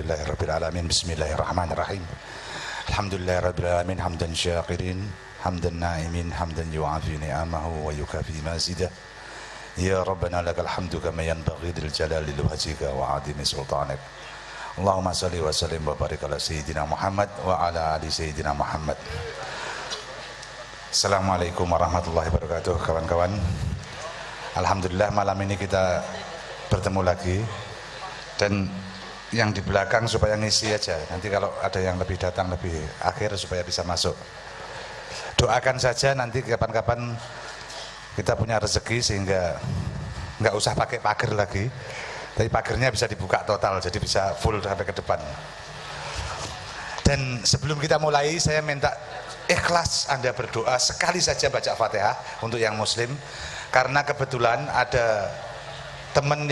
Alhamdulillahirrabbilalamin. Bismillahirrahmanirrahim. Alhamdulillahirrabbilalamin. Hamdan syakirin, hamdan na'imin, hamdan yu'afi ni'amahu wa yukafi mazidah. Ya Rabbana lakal hamdu kama yanbaghi lil jalali wajhika wa 'azimi sultanik. Allahumma salli wa sallim wa barik ala sayyidina Muhammad wa ala ali sayyidina Muhammad. Assalamualaikum warahmatullahi wabarakatuh, kawan-kawan. Alhamdulillah malam ini kita bertemu lagi. Dan yang di belakang supaya ngisi aja, nanti kalau ada yang lebih datang lebih akhir supaya bisa masuk. Doakan saja nanti kapan-kapan kita punya rezeki sehingga nggak usah pakai pagar lagi, tapi pagarnya bisa dibuka total, jadi bisa full sampai ke depan. Dan sebelum kita mulai, saya minta ikhlas Anda berdoa sekali saja baca Fatihah untuk yang muslim, karena kebetulan ada teman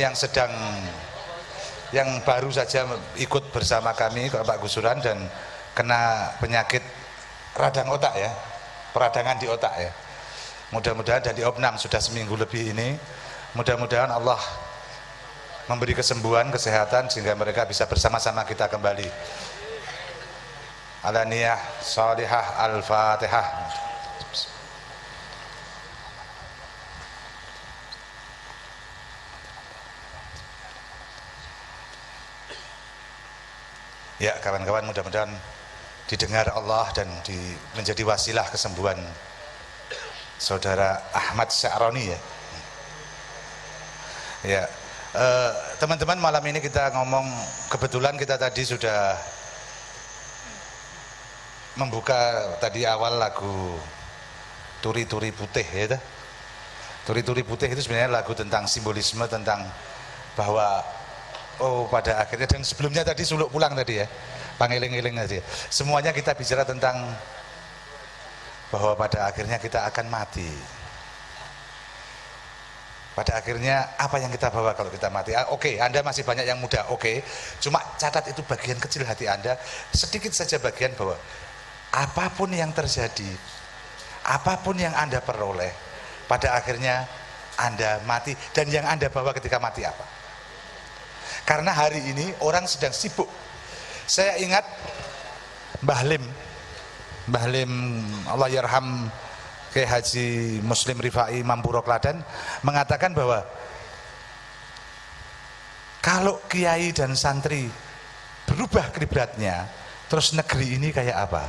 yang baru saja ikut bersama kami Pak Gusuran dan kena penyakit radang otak ya, peradangan di otak ya. Mudah-mudahan dan di opnam sudah seminggu lebih ini, mudah-mudahan Allah memberi kesembuhan, kesehatan sehingga mereka bisa bersama-sama kita kembali. Ala niyah salihah, al-fatihah. Ya kawan-kawan, mudah-mudahan didengar Allah dan menjadi wasilah kesembuhan saudara Ahmad Sya'roni ya. Ya, teman-teman, malam ini kita ngomong, kebetulan kita tadi sudah membuka tadi awal lagu Turi-Turi Putih ya. Turi-Turi Putih itu sebenarnya lagu tentang simbolisme, tentang bahwa pada akhirnya, dan sebelumnya tadi suluk pulang tadi ya, pangiling-iling tadi ya. Semuanya kita bicara tentang bahwa pada akhirnya kita akan mati. Pada akhirnya apa yang kita bawa kalau kita mati? Oke, Anda masih banyak yang muda, oke. Cuma catat itu bagian kecil hati Anda, sedikit saja bagian bahwa apapun yang terjadi, apapun yang Anda peroleh, pada akhirnya Anda mati. Dan yang Anda bawa ketika mati apa? Karena hari ini orang sedang sibuk. Saya ingat Mbah Lim Allah yarham Kiai Haji Muslim Rifai Mampuro Klaten mengatakan bahwa kalau kiai dan santri berubah kiblatnya, terus negeri ini kayak apa?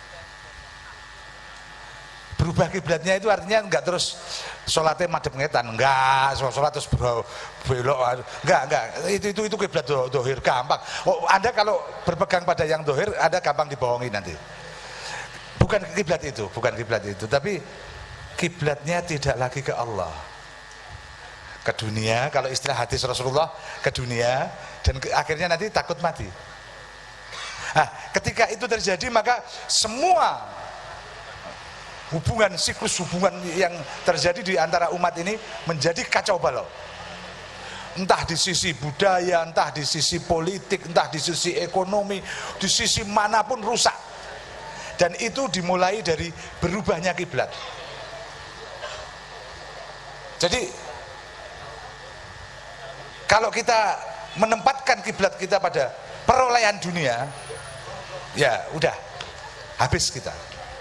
Berubah kiblatnya itu artinya enggak terus sholatnya madhep ngetan, enggak, sholat terus belok, enggak, itu kiblat dohir gampang. Anda kalau berpegang pada yang dohir, Anda gampang dibohongi nanti. Bukan kiblat itu, tapi kiblatnya tidak lagi ke Allah, ke dunia. Kalau istilah hadis Rasulullah, ke dunia, dan akhirnya nanti takut mati. Nah, ketika itu terjadi, maka semua siklus hubungan yang terjadi di antara umat ini menjadi kacau balau. Entah di sisi budaya, entah di sisi politik, entah di sisi ekonomi, di sisi manapun rusak. Dan itu dimulai dari berubahnya kiblat. Jadi kalau kita menempatkan kiblat kita pada perolehan dunia, ya udah habis kita.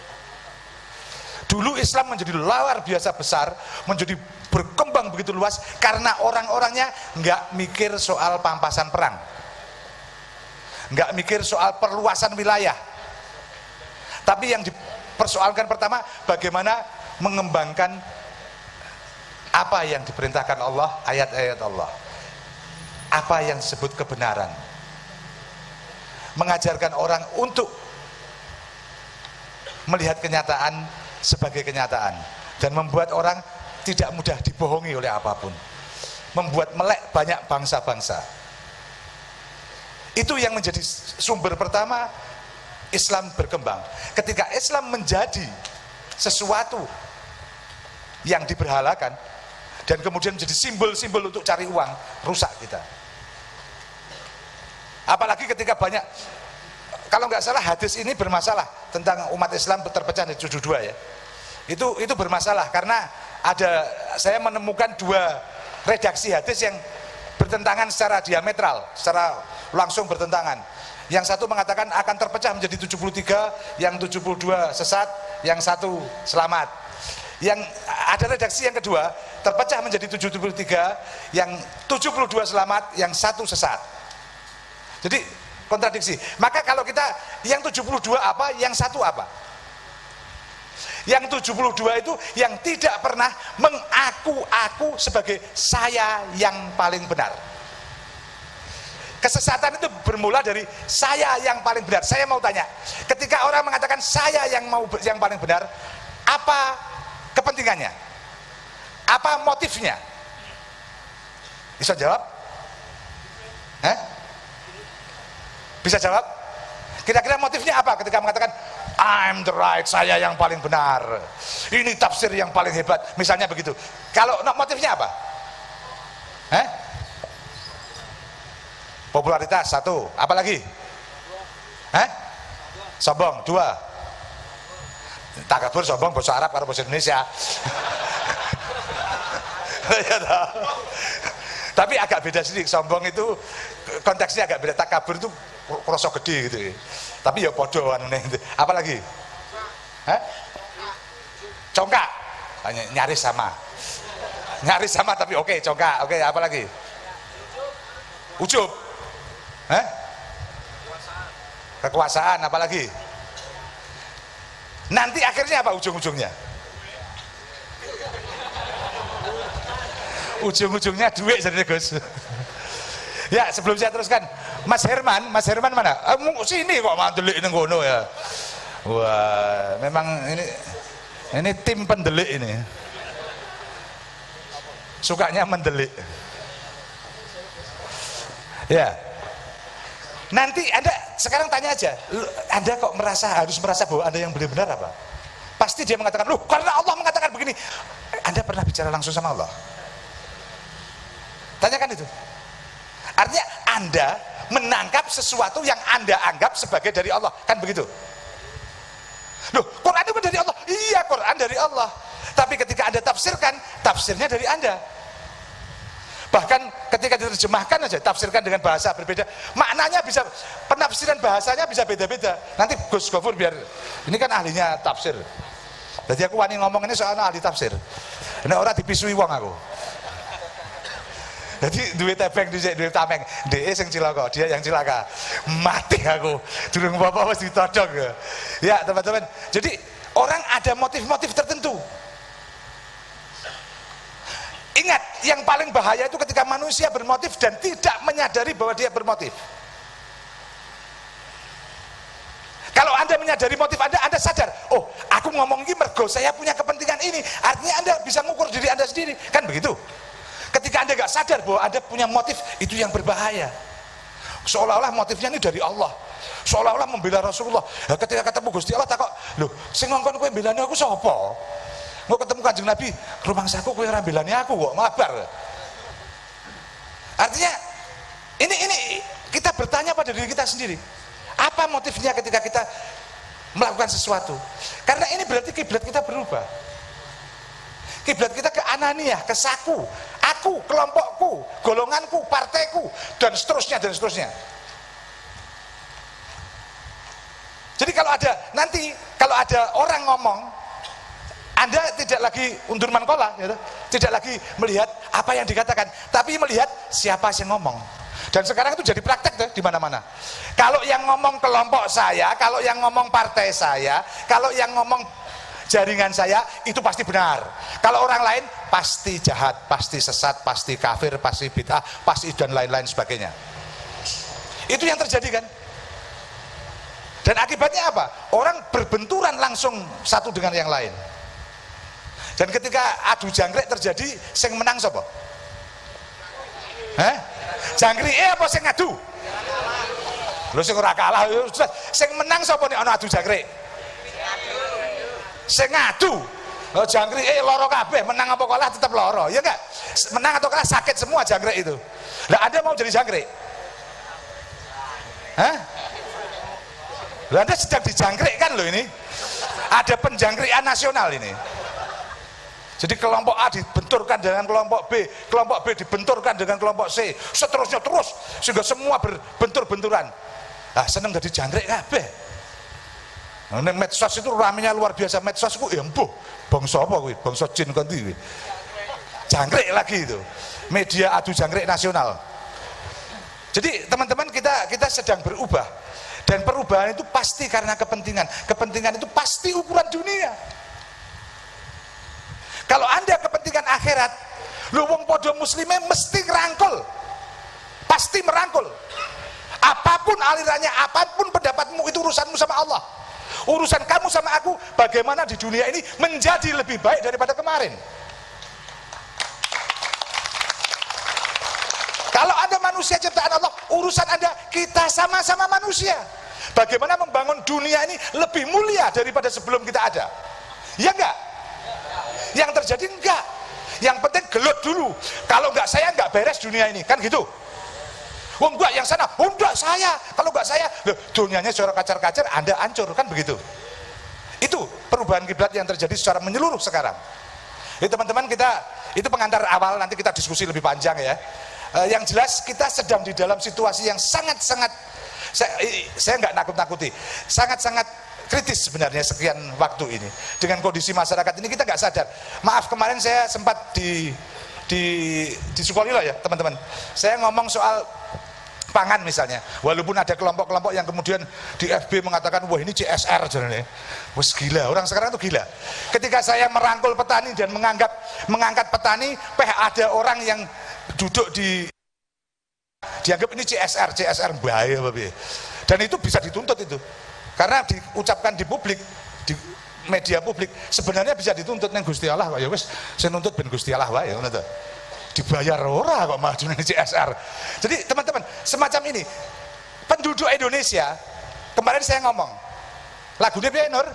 Dulu Islam menjadi luar biasa besar, menjadi berkembang begitu luas karena orang-orangnya nggak mikir soal pampasan perang, nggak mikir soal perluasan wilayah, tapi yang dipersoalkan pertama bagaimana mengembangkan apa yang diperintahkan Allah, ayat-ayat Allah, apa yang disebut kebenaran, mengajarkan orang untuk melihat kenyataan sebagai kenyataan, dan membuat orang tidak mudah dibohongi oleh apapun, membuat melek banyak bangsa-bangsa. Itu yang menjadi sumber pertama Islam berkembang. Ketika Islam menjadi sesuatu yang diberhalakan dan kemudian menjadi simbol-simbol untuk cari uang, rusak kita. Apalagi ketika banyak, kalau nggak salah hadis ini bermasalah tentang umat Islam terpecah menjadi dua ya. Itu bermasalah karena saya menemukan dua redaksi hadis yang bertentangan secara diametral, secara langsung bertentangan. Yang satu mengatakan akan terpecah menjadi 73, yang 72 sesat, yang satu selamat. Yang ada redaksi yang kedua, terpecah menjadi 73, yang 72 selamat, yang satu sesat. Jadi kontradiksi. Maka kalau kita yang 72 apa, yang satu apa? Yang 72 itu yang tidak pernah mengaku-aku sebagai saya yang paling benar. Kesesatan itu bermula dari saya yang paling benar. Saya mau tanya, ketika orang mengatakan saya yang paling benar, apa kepentingannya? Apa motifnya? Bisa jawab? Bisa jawab? Kira-kira motifnya apa ketika mengatakan I'm the right, saya yang paling benar, ini tafsir yang paling hebat, misalnya begitu. Kalau motifnya apa? Popularitas satu, apa lagi? Sombong dua. Takabur, sombong, bahasa Arab karo bahasa Indonesia. Tapi agak beda sih, sombong itu konteksnya agak beda, takabur itu kroso gede gitu. Tapi ya podo anune. Apa lagi? Congkak. Nyaris sama. Nyaris sama tapi oke, congkak. Oke, apa lagi? Ujub. Kekuasaan, apa lagi? Nanti akhirnya apa ujung-ujungnya? Ujung-ujungnya duit jadi Gus. Ya, sebelum saya teruskan, Mas Herman mana? Sini kok mandelik ning kono ya. Wah, memang ini tim pendelik ini. Sukanya mendelik. Ya. Nanti Anda sekarang tanya aja, Anda kok harus merasa bahwa Anda yang benar-benar apa? Pasti dia mengatakan, loh karena Allah mengatakan begini. Anda pernah bicara langsung sama Allah? Tanyakan itu. Artinya Anda menangkap sesuatu yang Anda anggap sebagai dari Allah, kan begitu? Loh, Quran itu dari Allah. Iya, Quran dari Allah. Tapi ketika Anda tafsirkan, tafsirnya dari Anda. Bahkan ketika diterjemahkan aja, tafsirkan dengan bahasa berbeda, maknanya bisa, penafsiran bahasanya bisa beda-beda. Nanti Gus Gofur biar, ini kan ahlinya tafsir. Jadi aku wani ngomong ini soalnya ahli tafsir. Ini orang dipisui wong aku. Jadi duit tebeng, duit tameng, DE sing cilaka, dia yang cilaka. Mati aku, durung apa-apa wis ditodong. Ya teman-teman, jadi orang ada motif-motif tertentu. Ingat, yang paling bahaya itu ketika manusia bermotif dan tidak menyadari bahwa dia bermotif. Kalau Anda menyadari motif Anda sadar, oh aku ngomong ini mergo saya punya kepentingan ini, artinya Anda bisa mengukur diri Anda sendiri, kan begitu? Ketika Anda nggak sadar bahwa Anda punya motif, itu yang berbahaya. Seolah-olah motifnya ini dari Allah, seolah-olah membela Rasulullah. Nah, ketika ketemu Gusti Allah takok, loh sing ngongkon kowe belani aku sapa? Mau ketemu Kanjeng Nabi, rumangsaku kowe ora belani aku kok, mabar. Artinya ini kita bertanya pada diri kita sendiri. Apa motifnya ketika kita melakukan sesuatu? Karena ini berarti kiblat kita berubah. Kiblat kita ke ananiyah, ke saku, aku, kelompokku, golonganku, partaiku, dan seterusnya dan seterusnya. Jadi kalau ada orang ngomong, Anda tidak lagi undur mankola, gitu, tidak lagi melihat apa yang dikatakan, tapi melihat siapa yang ngomong. Dan sekarang itu jadi praktek tuh di mana-mana. Kalau yang ngomong kelompok saya, kalau yang ngomong partai saya, kalau yang ngomong jaringan saya, itu pasti benar. Kalau orang lain pasti jahat, pasti sesat, pasti kafir, pasti bid'ah, pasti dan lain-lain sebagainya. Itu yang terjadi kan? Dan akibatnya apa? Orang berbenturan langsung satu dengan yang lain. Dan ketika adu jangkrik terjadi, sing menang sapa? Jangkrik apa sing ngadu? Lho sing ora kalah, sing menang sapa nek ana adu jangkrik? Sing ngadu. Oh, jangkrik loro kabeh, menang apa kalah tetap loro, ya enggak? Menang atau kalah sakit semua jangkrik itu. Lah Anda mau jadi jangkrik? Lah Anda sedang dijangkrikkan loh ini. Ada penjangkrikan nasional ini. Jadi kelompok A dibenturkan dengan kelompok B dibenturkan dengan kelompok C, seterusnya terus sehingga semua berbentur-benturan. Nah, seneng jadi jangkrik kabeh. Nah, medsos itu ramenya luar biasa. Medsos itu empuh bangsa apa kuwi? Bangsa jin kan kuwi. Jangkrik lagi itu. Media adu jangkrik nasional. Jadi teman-teman, kita sedang berubah, dan perubahan itu pasti karena kepentingan. Kepentingan itu pasti ukuran dunia. Kalau Anda kepentingan akhirat, lu wong podo muslime mesti ngerangkul, pasti merangkul. Apapun alirannya, apapun pendapatmu, itu urusanmu sama Allah. Urusan kamu sama aku, bagaimana di dunia ini menjadi lebih baik daripada kemarin. Kalau Anda manusia ciptaan Allah, urusan Anda, kita sama-sama manusia. Bagaimana membangun dunia ini lebih mulia daripada sebelum kita ada. Ya enggak? Yang terjadi enggak. Yang penting gelut dulu. Kalau enggak saya enggak beres dunia ini, kan gitu. Oh enggak, yang sana, oh enggak saya. Kalau enggak saya, loh, dunianya secara kacar-kacar, Anda hancur, kan begitu. Itu perubahan kiblat yang terjadi secara menyeluruh sekarang. Jadi teman-teman, itu pengantar awal, nanti kita diskusi lebih panjang ya. Yang jelas kita sedang di dalam situasi yang sangat-sangat, saya enggak nakut-nakuti, sangat-sangat kritis sebenarnya sekian waktu ini. Dengan kondisi masyarakat ini kita nggak sadar. Maaf, kemarin saya sempat di Sukolilo ya teman-teman, saya ngomong soal pangan misalnya, walaupun ada kelompok-kelompok yang kemudian di FB mengatakan wah ini CSR jadinya, wah gila, orang sekarang itu gila. Ketika saya merangkul petani dan mengangkat petani, ada orang yang duduk dianggap ini CSR bahaya babi. Dan itu bisa dituntut itu. Karena diucapkan di publik, di media publik, sebenarnya bisa dituntut neng Gusti Allah kok ya wis, saya nuntut ben Gusti Allah wae ngono to. Dibayar ora kok malah jenenge CSR. Jadi teman-teman, semacam ini penduduk Indonesia, kemarin saya ngomong lagunya piye Nur?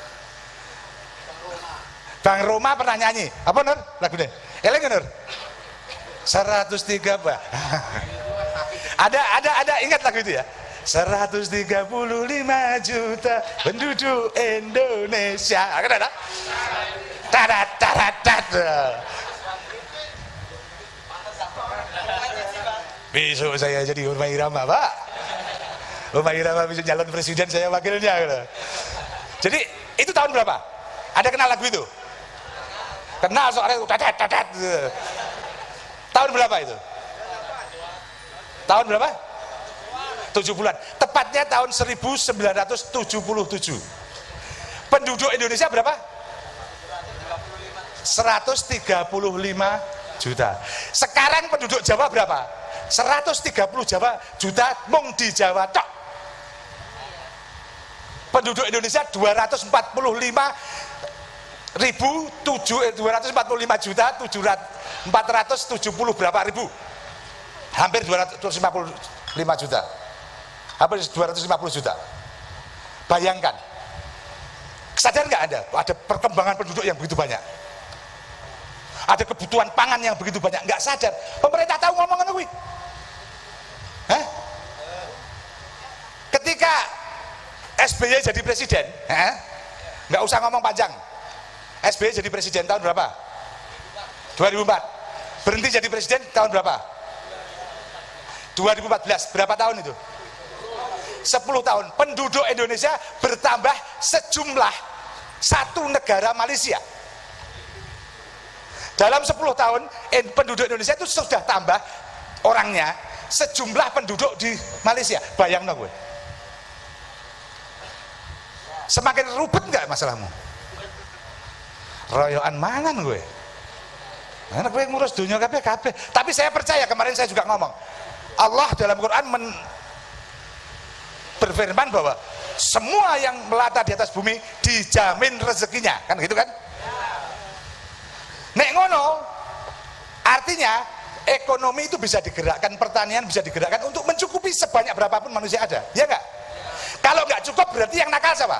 Bang Roma pernah nyanyi, apa Nur lagunya? Eling Nur? 103 Pak. Ada ingat lagu itu ya? 135 juta penduduk Indonesia. Ada? Tadat. Besok saya jadi Umar Irama, Pak. Umar Irama bisa jalan presiden, saya wakilnya. Gitu. Jadi itu tahun berapa? Ada kenal lagu itu? Kenal soalnya tadat. Tahun berapa itu? Tahun berapa? 70-an, tepatnya tahun 1977. Penduduk Indonesia berapa? 135 juta. Sekarang penduduk Jawa berapa? 130 juta mung di Jawa tok. Penduduk Indonesia 245 juta 470 berapa ribu? Hampir 255 juta. Hampir 250 juta. Bayangkan, kesadaran nggak ada perkembangan penduduk yang begitu banyak, ada kebutuhan pangan yang begitu banyak, nggak sadar. Pemerintah tahu ngomongan gue. Ketika SBY jadi presiden, nggak usah ngomong panjang. SBY jadi presiden tahun berapa? 2004. Berhenti jadi presiden tahun berapa? 2014. Berapa tahun itu? 10 tahun. Penduduk Indonesia bertambah sejumlah satu negara Malaysia. Dalam 10 tahun penduduk Indonesia itu sudah tambah orangnya sejumlah penduduk di Malaysia. Bayang dong gue. Semakin ribet nggak masalahmu? Royoan mangan gue. Karena gue ngurus dunia kabeh. Tapi saya percaya, kemarin saya juga ngomong, Allah dalam Quran berfirman bahwa semua yang melata di atas bumi dijamin rezekinya, kan gitu kan? Nek ngono, artinya ekonomi itu bisa digerakkan, pertanian bisa digerakkan untuk mencukupi sebanyak berapapun manusia ada, ya enggak? Kalau nggak cukup berarti yang nakal siapa?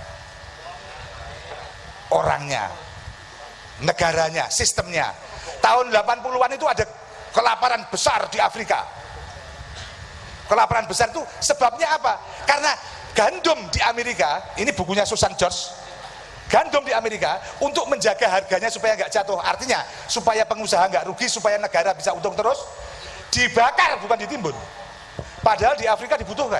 Orangnya, negaranya, sistemnya. Tahun 80-an itu ada kelaparan besar di Afrika. Kelaparan besar itu sebabnya apa? Karena gandum di Amerika, ini bukunya Susan George, gandum di Amerika untuk menjaga harganya supaya nggak jatuh. Artinya supaya pengusaha nggak rugi, supaya negara bisa untung terus, dibakar bukan ditimbun. Padahal di Afrika dibutuhkan.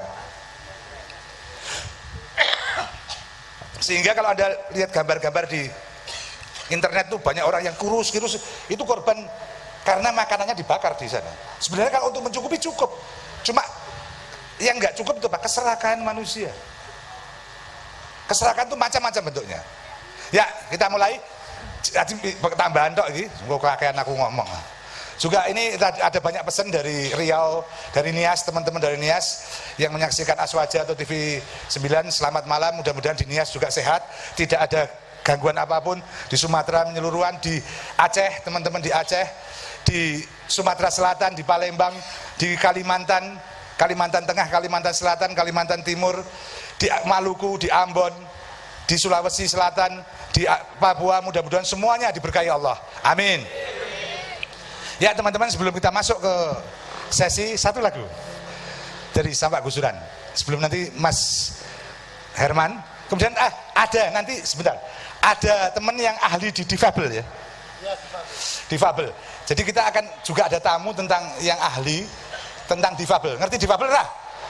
Sehingga kalau Anda lihat gambar-gambar di internet tuh banyak orang yang kurus, itu korban karena makanannya dibakar di sana. Sebenarnya kalau untuk mencukupi cukup, cuma yang nggak cukup itu apa? Keserakahan manusia. Keserakahan itu macam-macam bentuknya. Ya, kita mulai. Tambahan tok ini, kakean aku ngomong. Juga ini ada banyak pesan dari Riau, dari Nias, teman-teman dari Nias yang menyaksikan Aswaja atau TV 9. Selamat malam, mudah-mudahan di Nias juga sehat, tidak ada gangguan apapun. Di Sumatera menyeluruhan, di Aceh, teman-teman di Aceh, di Sumatera Selatan, di Palembang, di Kalimantan Tengah, Kalimantan Selatan, Kalimantan Timur, di Maluku, di Ambon, di Sulawesi Selatan, di Papua, mudah-mudahan semuanya diberkahi Allah. Amin. Ya teman-teman, sebelum kita masuk ke sesi, satu lagu dari Sampak Gusuran. Sebelum nanti Mas Herman, kemudian ada nanti sebentar, ada teman yang ahli di difabel ya. Difabel. Jadi kita akan juga ada tamu tentang yang ahli tentang difabel. Ngerti difabel lah?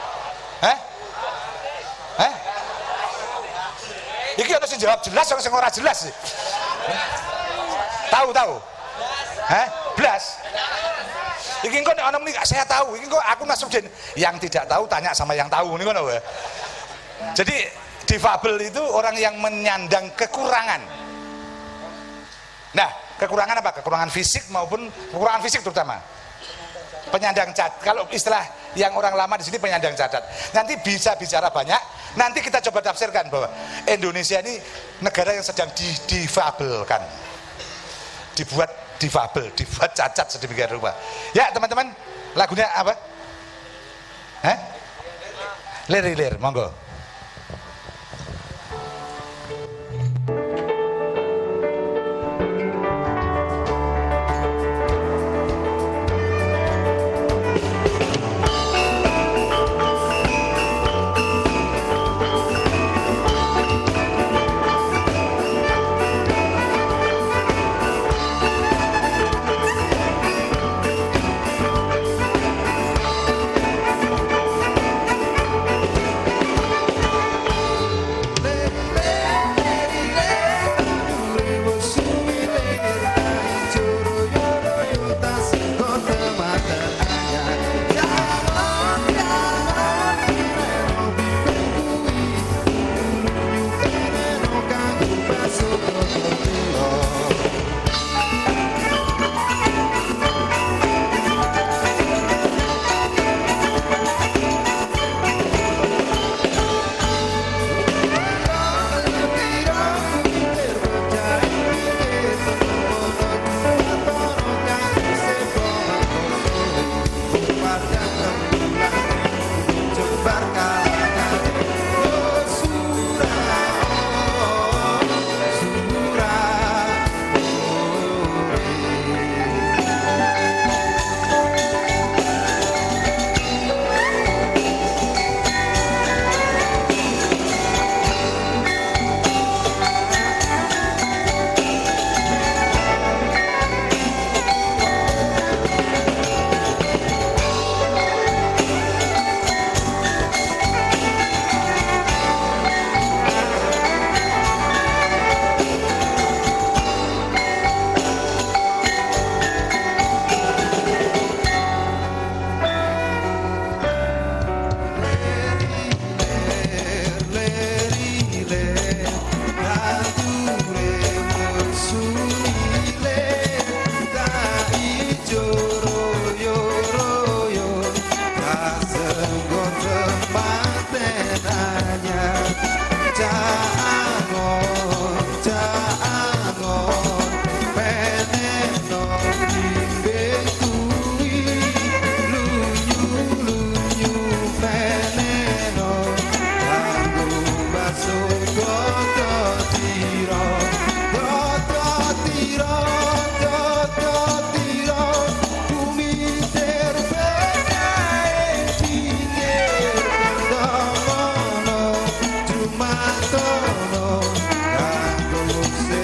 Iki harus jawab jelas, orang sing ora jelas sih. Tahu? Blas. Iki kok nek ana muni saya tahu, iki kok aku Nasruddin. Yang tidak tahu tanya sama yang tahu niku ngono. Jadi difabel itu orang yang menyandang kekurangan. Nah, kekurangan apa? Kekurangan fisik maupun kekurangan fisik terutama. Penyandang cacat. Kalau istilah yang orang lama di sini penyandang cacat. Nanti bisa bicara banyak. Nanti kita coba tafsirkan bahwa Indonesia ini negara yang sedang difabelkan. Dibuat difabel, dibuat cacat sedemikian rupa. Ya teman-teman, lagunya apa? Lir, monggo.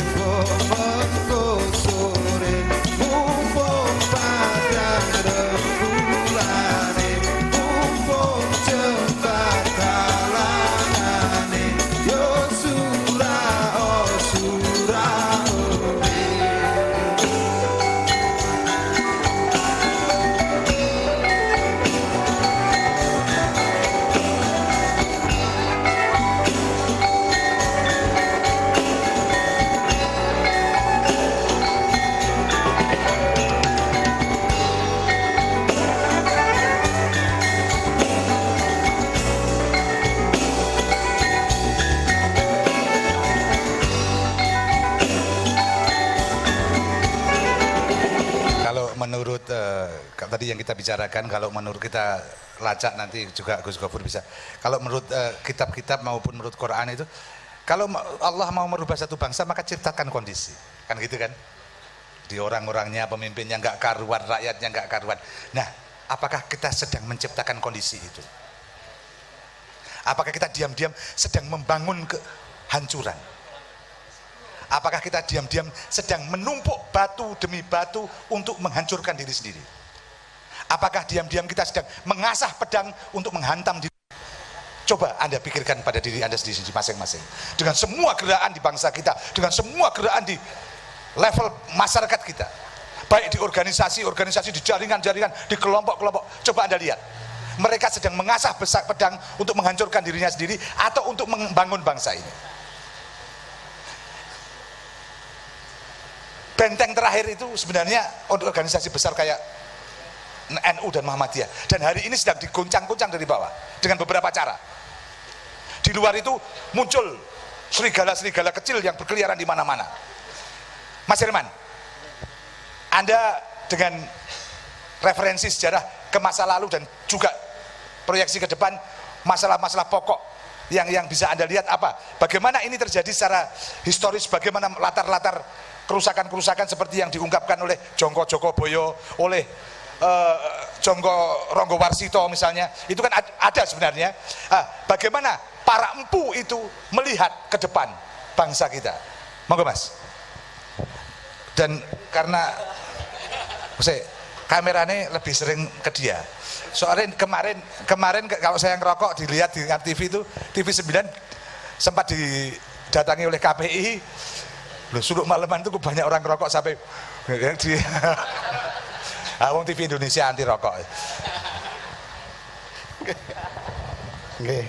menurut tadi yang kita bicarakan, kalau menurut kita lacak nanti juga Gus Gofur bisa. Kalau menurut kitab-kitab maupun menurut Quran itu, kalau Allah mau merubah satu bangsa maka ciptakan kondisi, kan gitu kan? Di orang-orangnya, pemimpinnya nggak karuan, rakyatnya nggak karuan. Nah, apakah kita sedang menciptakan kondisi itu? Apakah kita diam-diam sedang membangun kehancuran? Apakah kita diam-diam sedang menumpuk batu demi batu untuk menghancurkan diri sendiri? Apakah diam-diam kita sedang mengasah pedang untuk menghantam diri? Coba Anda pikirkan pada diri Anda sendiri masing-masing. Dengan semua gerakan di bangsa kita, dengan semua gerakan di level masyarakat kita, baik di organisasi, di jaringan-jaringan, di kelompok-kelompok, coba Anda lihat. Mereka sedang mengasah pedang untuk menghancurkan dirinya sendiri atau untuk membangun bangsa ini. Benteng terakhir itu sebenarnya untuk organisasi besar kayak NU dan Muhammadiyah, dan hari ini sedang diguncang-guncang dari bawah dengan beberapa cara. Di luar itu muncul serigala-serigala kecil yang berkeliaran di mana-mana. Mas Herman, Anda dengan referensi sejarah ke masa lalu dan juga proyeksi ke depan, masalah-masalah pokok yang bisa Anda lihat apa? Bagaimana ini terjadi secara historis, bagaimana latar-latar kerusakan-kerusakan seperti yang diungkapkan oleh Jongko Jokoboyo, oleh Jongko Ronggo Warsito misalnya, itu kan ada sebenarnya. Bagaimana para empu itu melihat ke depan bangsa kita? Monggo Mas. Dan karena kameranya lebih sering ke dia. Soalnya kemarin kalau saya ngerokok dilihat di TV itu, TV 9 sempat didatangi oleh KPI. Loh, Suluk Maleman itu banyak orang ngerokok sampai di TV Indonesia anti rokok. Nggih.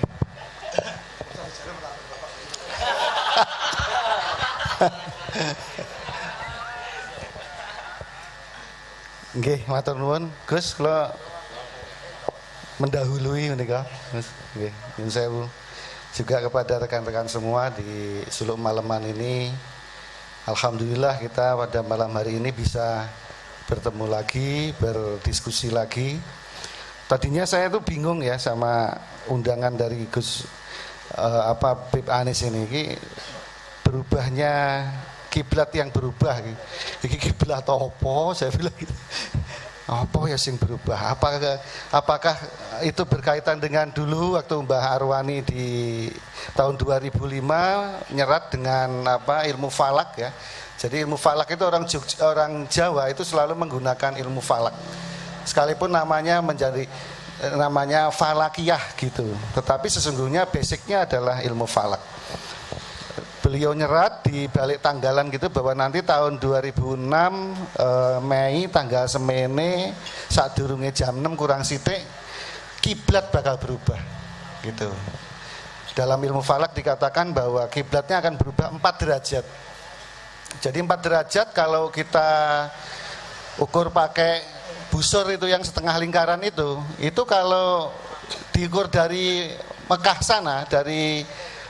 Nggih, matur nuwun. Gus, kula mendahului menika, Gus. Nggih, nyuwun sewu. Juga kepada rekan-rekan semua di Suluk Maleman ini. Alhamdulillah kita pada malam hari ini bisa bertemu lagi, berdiskusi lagi. Tadinya saya tuh bingung ya sama undangan dari Gus Bib Anis ini. Berubahnya kiblat yang berubah. Iki kiblat apa? Saya bilang gitu. Apa ya sing berubah? Apakah itu berkaitan dengan dulu waktu Mbah Arwani di tahun 2005 nyerat dengan ilmu falak ya. Jadi ilmu falak itu orang Jawa itu selalu menggunakan ilmu falak. Sekalipun namanya falakiyah gitu. Tetapi sesungguhnya basicnya adalah ilmu falak. Beliau nyerat di balik tanggalan gitu bahwa nanti tahun 2006 Mei tanggal semene sadurunge jam 6 kurang sithik kiblat bakal berubah gitu. Dalam ilmu falak dikatakan bahwa kiblatnya akan berubah 4 derajat. Jadi 4 derajat kalau kita ukur pakai busur itu yang setengah lingkaran itu kalau diukur dari Mekah sana dari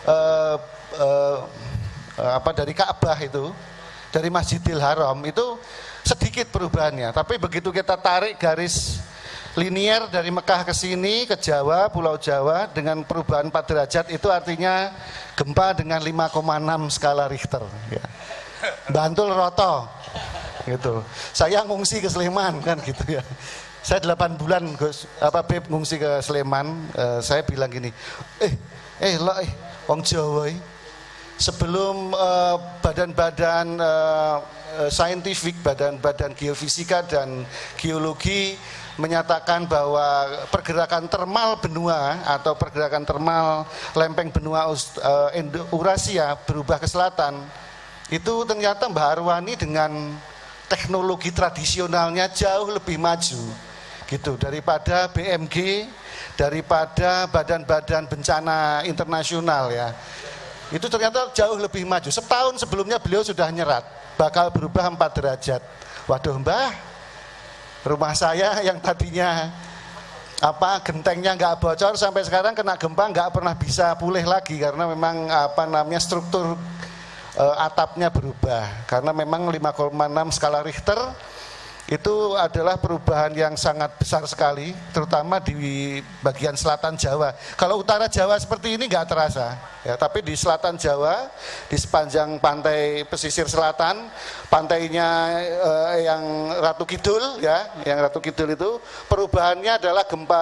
dari Ka'bah itu, dari Masjidil Haram itu sedikit perubahannya. Tapi begitu kita tarik garis linier dari Mekah ke sini ke Jawa, Pulau Jawa dengan perubahan 4 derajat itu artinya gempa dengan 5,6 skala Richter. Ya. Bantul roto, gitu. Saya ngungsi ke Sleman kan gitu ya. Saya 8 bulan Gus Beb ngungsi ke Sleman. Saya bilang gini, wong Jawa sebelum badan-badan saintifik, badan-badan geofisika dan geologi menyatakan bahwa pergerakan termal benua atau pergerakan termal lempeng benua Eurasia berubah ke selatan, itu ternyata Mbah Arwani dengan teknologi tradisionalnya jauh lebih maju gitu daripada BMG, daripada badan-badan bencana internasional ya. Itu ternyata jauh lebih maju. Setahun sebelumnya beliau sudah nyerat bakal berubah 4 derajat. Waduh Mbah, rumah saya yang tadinya gentengnya nggak bocor sampai sekarang kena gempa nggak pernah bisa pulih lagi karena memang struktur atapnya berubah karena memang 5,6 skala Richter itu adalah perubahan yang sangat besar sekali, terutama di bagian selatan Jawa. Kalau utara Jawa seperti ini nggak terasa, ya, tapi di selatan Jawa, di sepanjang pantai pesisir selatan, pantainya yang Ratu Kidul, ya, yang Ratu Kidul itu perubahannya adalah gempa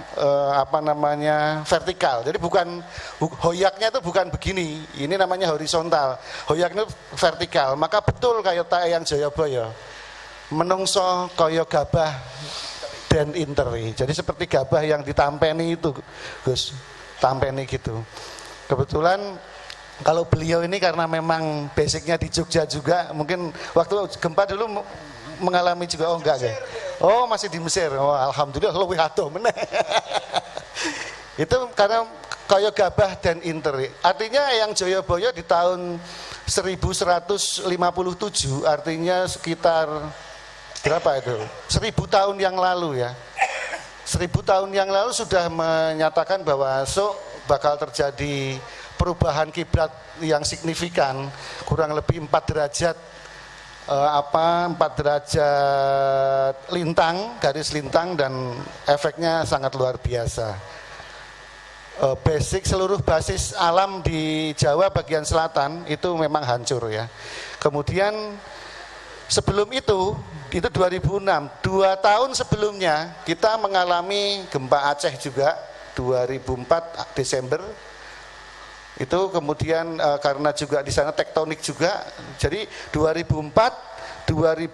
vertikal. Jadi bukan hoyaknya itu bukan begini, ini namanya horizontal. Hoyaknya vertikal, maka betul kayak yang Jayabaya. Menungso kaya gabah den interi. Jadi seperti gabah yang ditampeni itu, Gus, tampeni gitu. Kebetulan kalau beliau ini karena memang basicnya di Jogja juga, mungkin waktu gempa dulu mengalami juga, oh enggak ya? Oh masih di Mesir, oh alhamdulillah luwih adoh meneh. Itu karena kaya gabah den interi. Artinya yang Jayabaya di tahun 1157, artinya sekitar berapa itu? 1000 tahun yang lalu ya. 1000 tahun yang lalu sudah menyatakan bahwa bakal terjadi perubahan kiblat yang signifikan, kurang lebih 4 derajat 4 derajat lintang, garis lintang, dan efeknya sangat luar biasa. Seluruh basis alam di Jawa bagian selatan itu memang hancur ya. Kemudian sebelum itu 2006, 2 tahun sebelumnya kita mengalami gempa Aceh juga 2004 Desember. Itu kemudian karena juga di sana tektonik juga. Jadi 2004,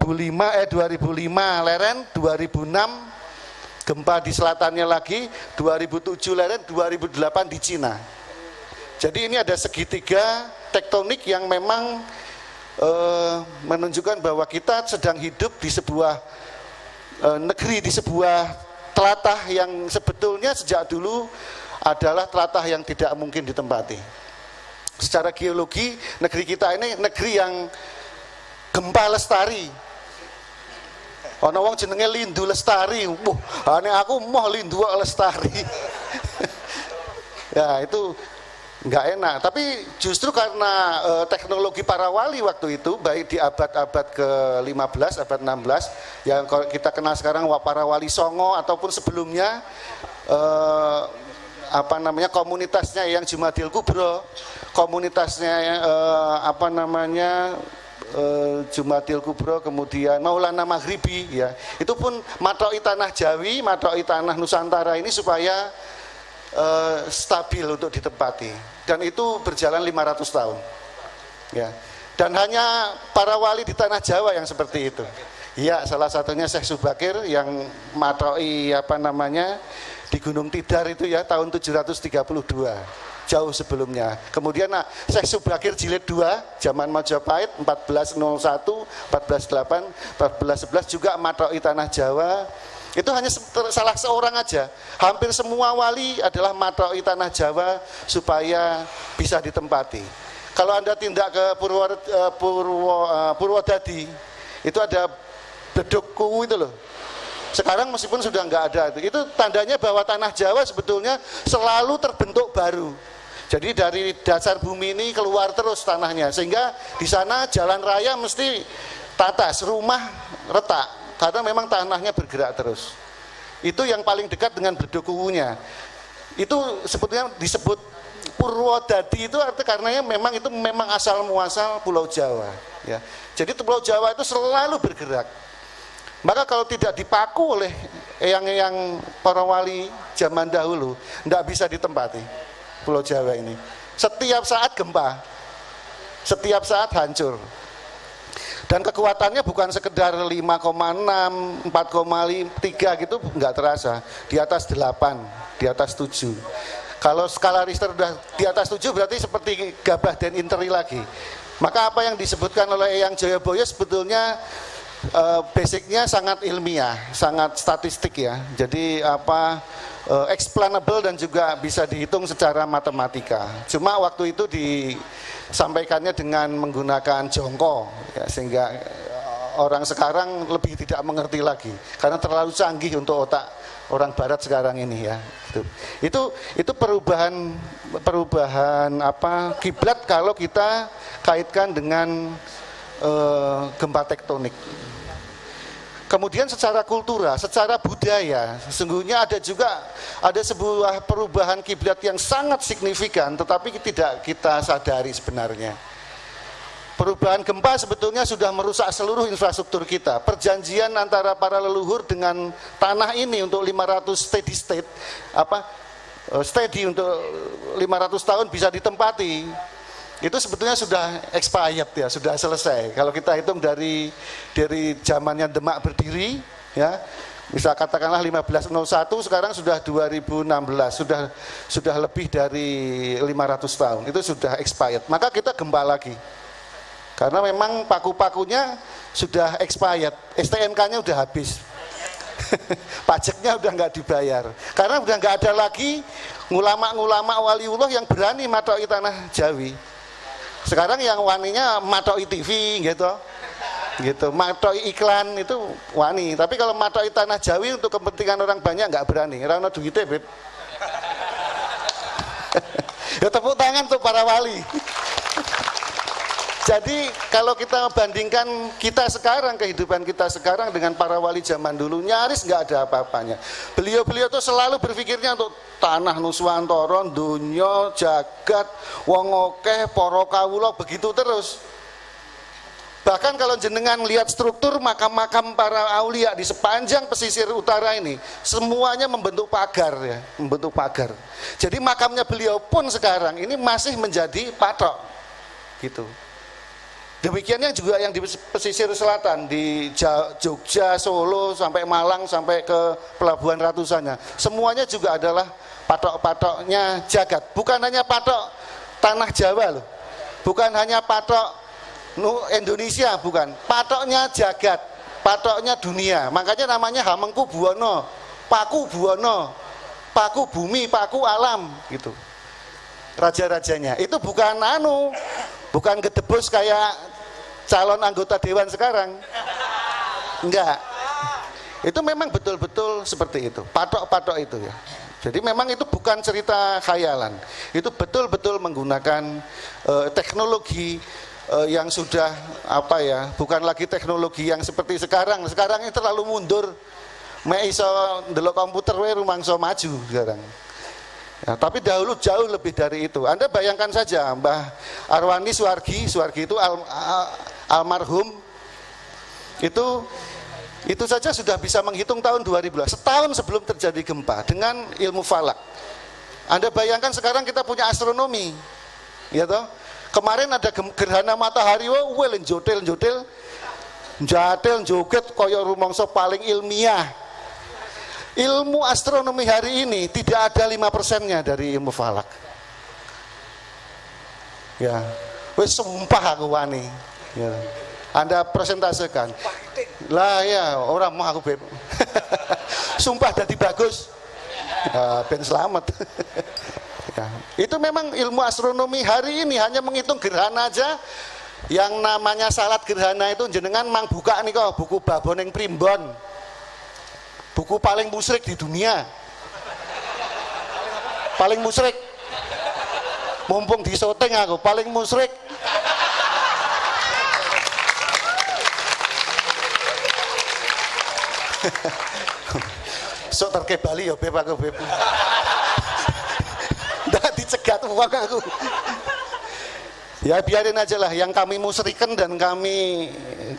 2005 Leren, 2006 gempa di selatannya lagi, 2007 Leren, 2008 di Cina. Jadi ini ada segitiga tektonik yang memang menunjukkan bahwa kita sedang hidup di sebuah negeri, di sebuah telatah yang sebetulnya sejak dulu adalah telatah yang tidak mungkin ditempati. Secara geologi, negeri kita ini negeri yang gempa lestari. Ana wong jenenge Lindu Lestari. Ane aku moh Lindu Lestari. Ya, itu nggak enak, tapi justru karena teknologi para wali waktu itu, baik di abad-abad ke-15, abad 16 yang kita kenal sekarang para wali Songo ataupun sebelumnya komunitasnya yang Jumadil Kubro, komunitasnya Jumadil Kubro, kemudian Maulana Maghribi ya, itu pun matoi tanah Jawi, matoi tanah Nusantara ini supaya stabil untuk ditempati, dan itu berjalan 500 tahun ya. Dan hanya para wali di tanah Jawa yang seperti itu ya, salah satunya Syekh Subakir yang matoi di Gunung Tidar itu ya tahun 732, jauh sebelumnya. Kemudian Syekh Subakir jilid 2 zaman Majapahit 1401, 1408, 1411 juga matoi tanah Jawa. Itu hanya salah seorang aja. Hampir semua wali adalah matoi tanah Jawa supaya bisa ditempati. Kalau Anda tindak ke Purwodadi, itu ada Bedukku itu loh. Sekarang meskipun sudah nggak ada, itu tandanya bahwa tanah Jawa sebetulnya selalu terbentuk baru. Jadi dari dasar bumi ini keluar terus tanahnya, sehingga di sana jalan raya mesti tatas, rumah retak. Karena memang tanahnya bergerak terus. Itu yang paling dekat dengan Bedugkuwunya. Itu sebetulnya disebut Purwodadi itu artinya karenanya memang itu memang asal muasal Pulau Jawa. Ya. Jadi Pulau Jawa itu selalu bergerak. Maka kalau tidak dipaku oleh yang para wali zaman dahulu, tidak bisa ditempati Pulau Jawa ini. Setiap saat gempa. setiap saat hancur. Dan kekuatannya bukan sekedar 5,6, 4,3 gitu, nggak terasa. Di atas 8, di atas 7. Kalau skala Richter sudah di atas 7 berarti seperti gabah dan interi lagi. Maka apa yang disebutkan oleh Eyang Joyoboyo sebetulnya basicnya sangat ilmiah, sangat statistik ya. Jadi explainable dan juga bisa dihitung secara matematika. Cuma waktu itu disampaikannya dengan menggunakan jongko, ya, sehingga orang sekarang lebih tidak mengerti lagi karena terlalu canggih untuk otak orang Barat sekarang ini ya. Itu perubahan kiblat kalau kita kaitkan dengan gempa tektonik. Kemudian secara kultural, secara budaya, sesungguhnya ada sebuah perubahan kiblat yang sangat signifikan, tetapi tidak kita sadari sebenarnya. Perubahan gempa sebetulnya sudah merusak seluruh infrastruktur kita. Perjanjian antara para leluhur dengan tanah ini untuk 500 steady state, steady untuk 500 tahun bisa ditempati. Itu sebetulnya sudah expired ya, sudah selesai. Kalau kita hitung dari zamannya Demak berdiri, ya, bisa katakanlah 1501, sekarang sudah 2016, sudah lebih dari 500 tahun. Itu sudah expired. Maka kita gempa lagi. Karena memang paku-pakunya sudah expired, STNK-nya udah habis. Pajaknya udah nggak dibayar. Karena udah nggak ada lagi ulama-ulama waliullah yang berani matoki tanah Jawi. Sekarang yang waninya matoki TV gitu, matoki iklan itu wani. Tapi kalau matoki tanah Jawi untuk kepentingan orang banyak nggak berani. Rana duitnya beb. Ya tepuk tangan untuk para wali. Jadi kalau kita bandingkan kehidupan kita sekarang dengan para wali zaman dulu, nyaris nggak ada apa-apanya. Beliau-beliau itu selalu berpikirnya untuk tanah Nuswantara, dunya, jagat, wong akeh, para kawula, begitu terus. Bahkan kalau jenengan lihat struktur makam-makam para aulia di sepanjang pesisir utara ini, semuanya membentuk pagar ya, membentuk pagar. Jadi makamnya beliau pun sekarang ini masih menjadi patok, gitu. Demikiannya juga yang di pesisir selatan, di Jogja, Solo, sampai Malang, sampai ke Pelabuhan Ratusannya. Semuanya juga adalah patok-patoknya jagat. Bukan hanya patok tanah Jawa loh. Bukan hanya patok Indonesia, bukan. Patoknya jagat, patoknya dunia. Makanya namanya Hamengku Buwono, Paku Buwono, Paku Bumi, Paku Alam, gitu. Raja-rajanya. Itu bukan bukan gedebus kayak calon anggota dewan sekarang. Enggak. Itu memang betul-betul seperti itu. Patok-patok itu ya. Jadi memang itu bukan cerita khayalan. Itu betul-betul menggunakan teknologi yang sudah bukan lagi teknologi yang seperti sekarang. Sekarang ini terlalu mundur. Mek iso ndelok komputer wae rumangsa maju sekarang. Ya, tapi dahulu jauh lebih dari itu. Anda bayangkan saja Mbah Arwani Suwargi itu almarhum itu saja sudah bisa menghitung tahun 2000, setahun sebelum terjadi gempa dengan ilmu falak. Anda bayangkan sekarang kita punya astronomi, ya toh? Kemarin ada gerhana matahari, jotel joget koyo rumangsa paling ilmiah. Ilmu astronomi hari ini tidak ada 5%-nya dari ilmu falak. Ya, wes sumpah aku wani. Ya. Anda presentasekan. Lah ya, orang mau aku beb. Sumpah jadi bagus. Ben selamat. Ya. Itu memang ilmu astronomi hari ini hanya menghitung gerhana aja. Yang namanya salat gerhana itu jenengan mang buka nih kok buku Baboneng Primbon. Buku paling musyrik di dunia. Paling musyrik. Mumpung di syuting aku, paling musyrik. Sok terke Bali ya beb aku beb. Ndak dicegat uang aku. Ya biarin aja lah, yang kami musyrikan dan kami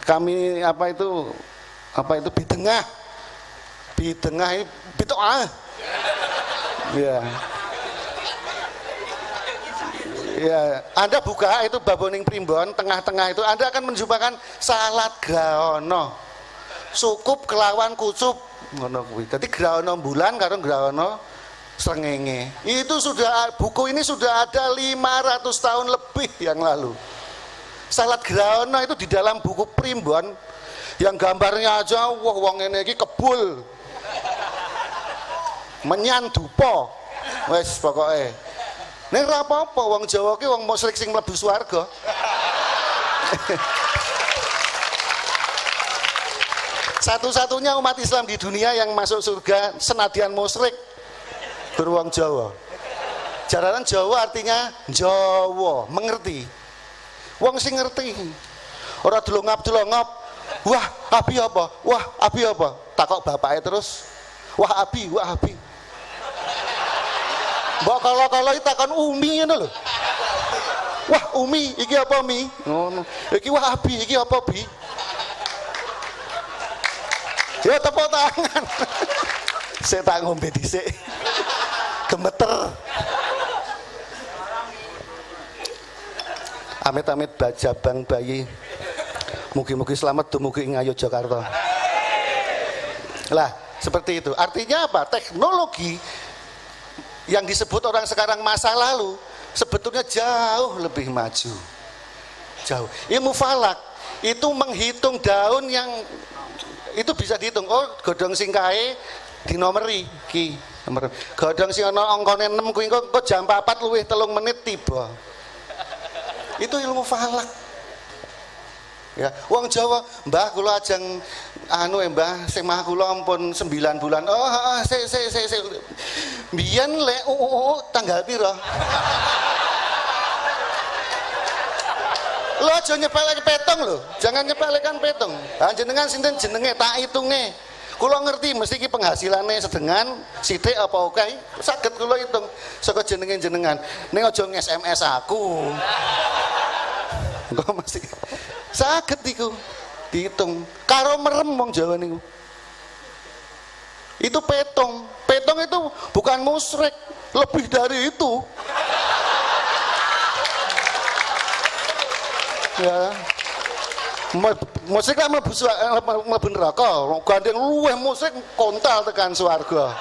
bidengah bid'ah. Ya. Ya, Anda buka itu Baboning Primbon, tengah-tengah itu Anda akan menjumpakan salad graono. Sukup kelawan kucup ngono kuwi. Dadi graono bulan karo graono srengenge. Itu sudah buku ini sudah ada 500 tahun lebih yang lalu. Salad graono itu di dalam buku Primbon yang gambarnya aja wah wong ngene iki kebul. Menyan dupa. Wis pokoke. Nek ora apa-apa wong Jawa ki wong musyrik sing mlebu swarga. Satu-satunya umat Islam di dunia yang masuk surga senadyan musyrik berwong Jawa. Jaranan Jawa artinya Jawa, mengerti. Wong sing ngerti. Ora delongap-delongop. Wah, abi apa? Wah, abi apa? Takok bapake terus. Wah, abi, wah abi. Mbok kalau takon Umi ngono lho. Wah, Umi, iki apa Mi? Ngono. Iki wah abi, iki apa Bi? Ya tepuk tangan. Saya tak ngombe dhisik. Gemeter. Amit-amit bajabang bayi. Mugi-mugi selamat dumugi ing Ayo Jakarta. Lah, seperti itu. Artinya apa? Teknologi yang disebut orang sekarang masa lalu sebetulnya jauh lebih maju. Jauh. Ilmu falak itu menghitung daun yang itu bisa dihitung. Oh, godhong sing kae dinomeri ki. Nomor. Godhong sing ana angkane 6 kuwi engko jam 4 luwih 3 menit tiba. Itu ilmu falak. Ya, wong Jawa, Mbah kula ajeng anu Mbah sing mah kula ampun 9 bulan. Oh, heeh, sik. Biyen lek tanggal pira? Lo aja nyepelek petong lho, jangan nyepelekan petong. Jenengan sinten jenenge tak hitungne. Kula ngerti mesti iki penghasilane sedengan sithik apa akeh, saged kula hitung saka jenengan. Ning aja nge-SMS aku. Engko mesti saged iku dihitung karo merem wong Jawa niku. Itu petong. Petong itu bukan musyrik, lebih dari itu. Ya. Musyrik kan mlebu neraka, gandeng luweh musyrik kontal tekan swarga.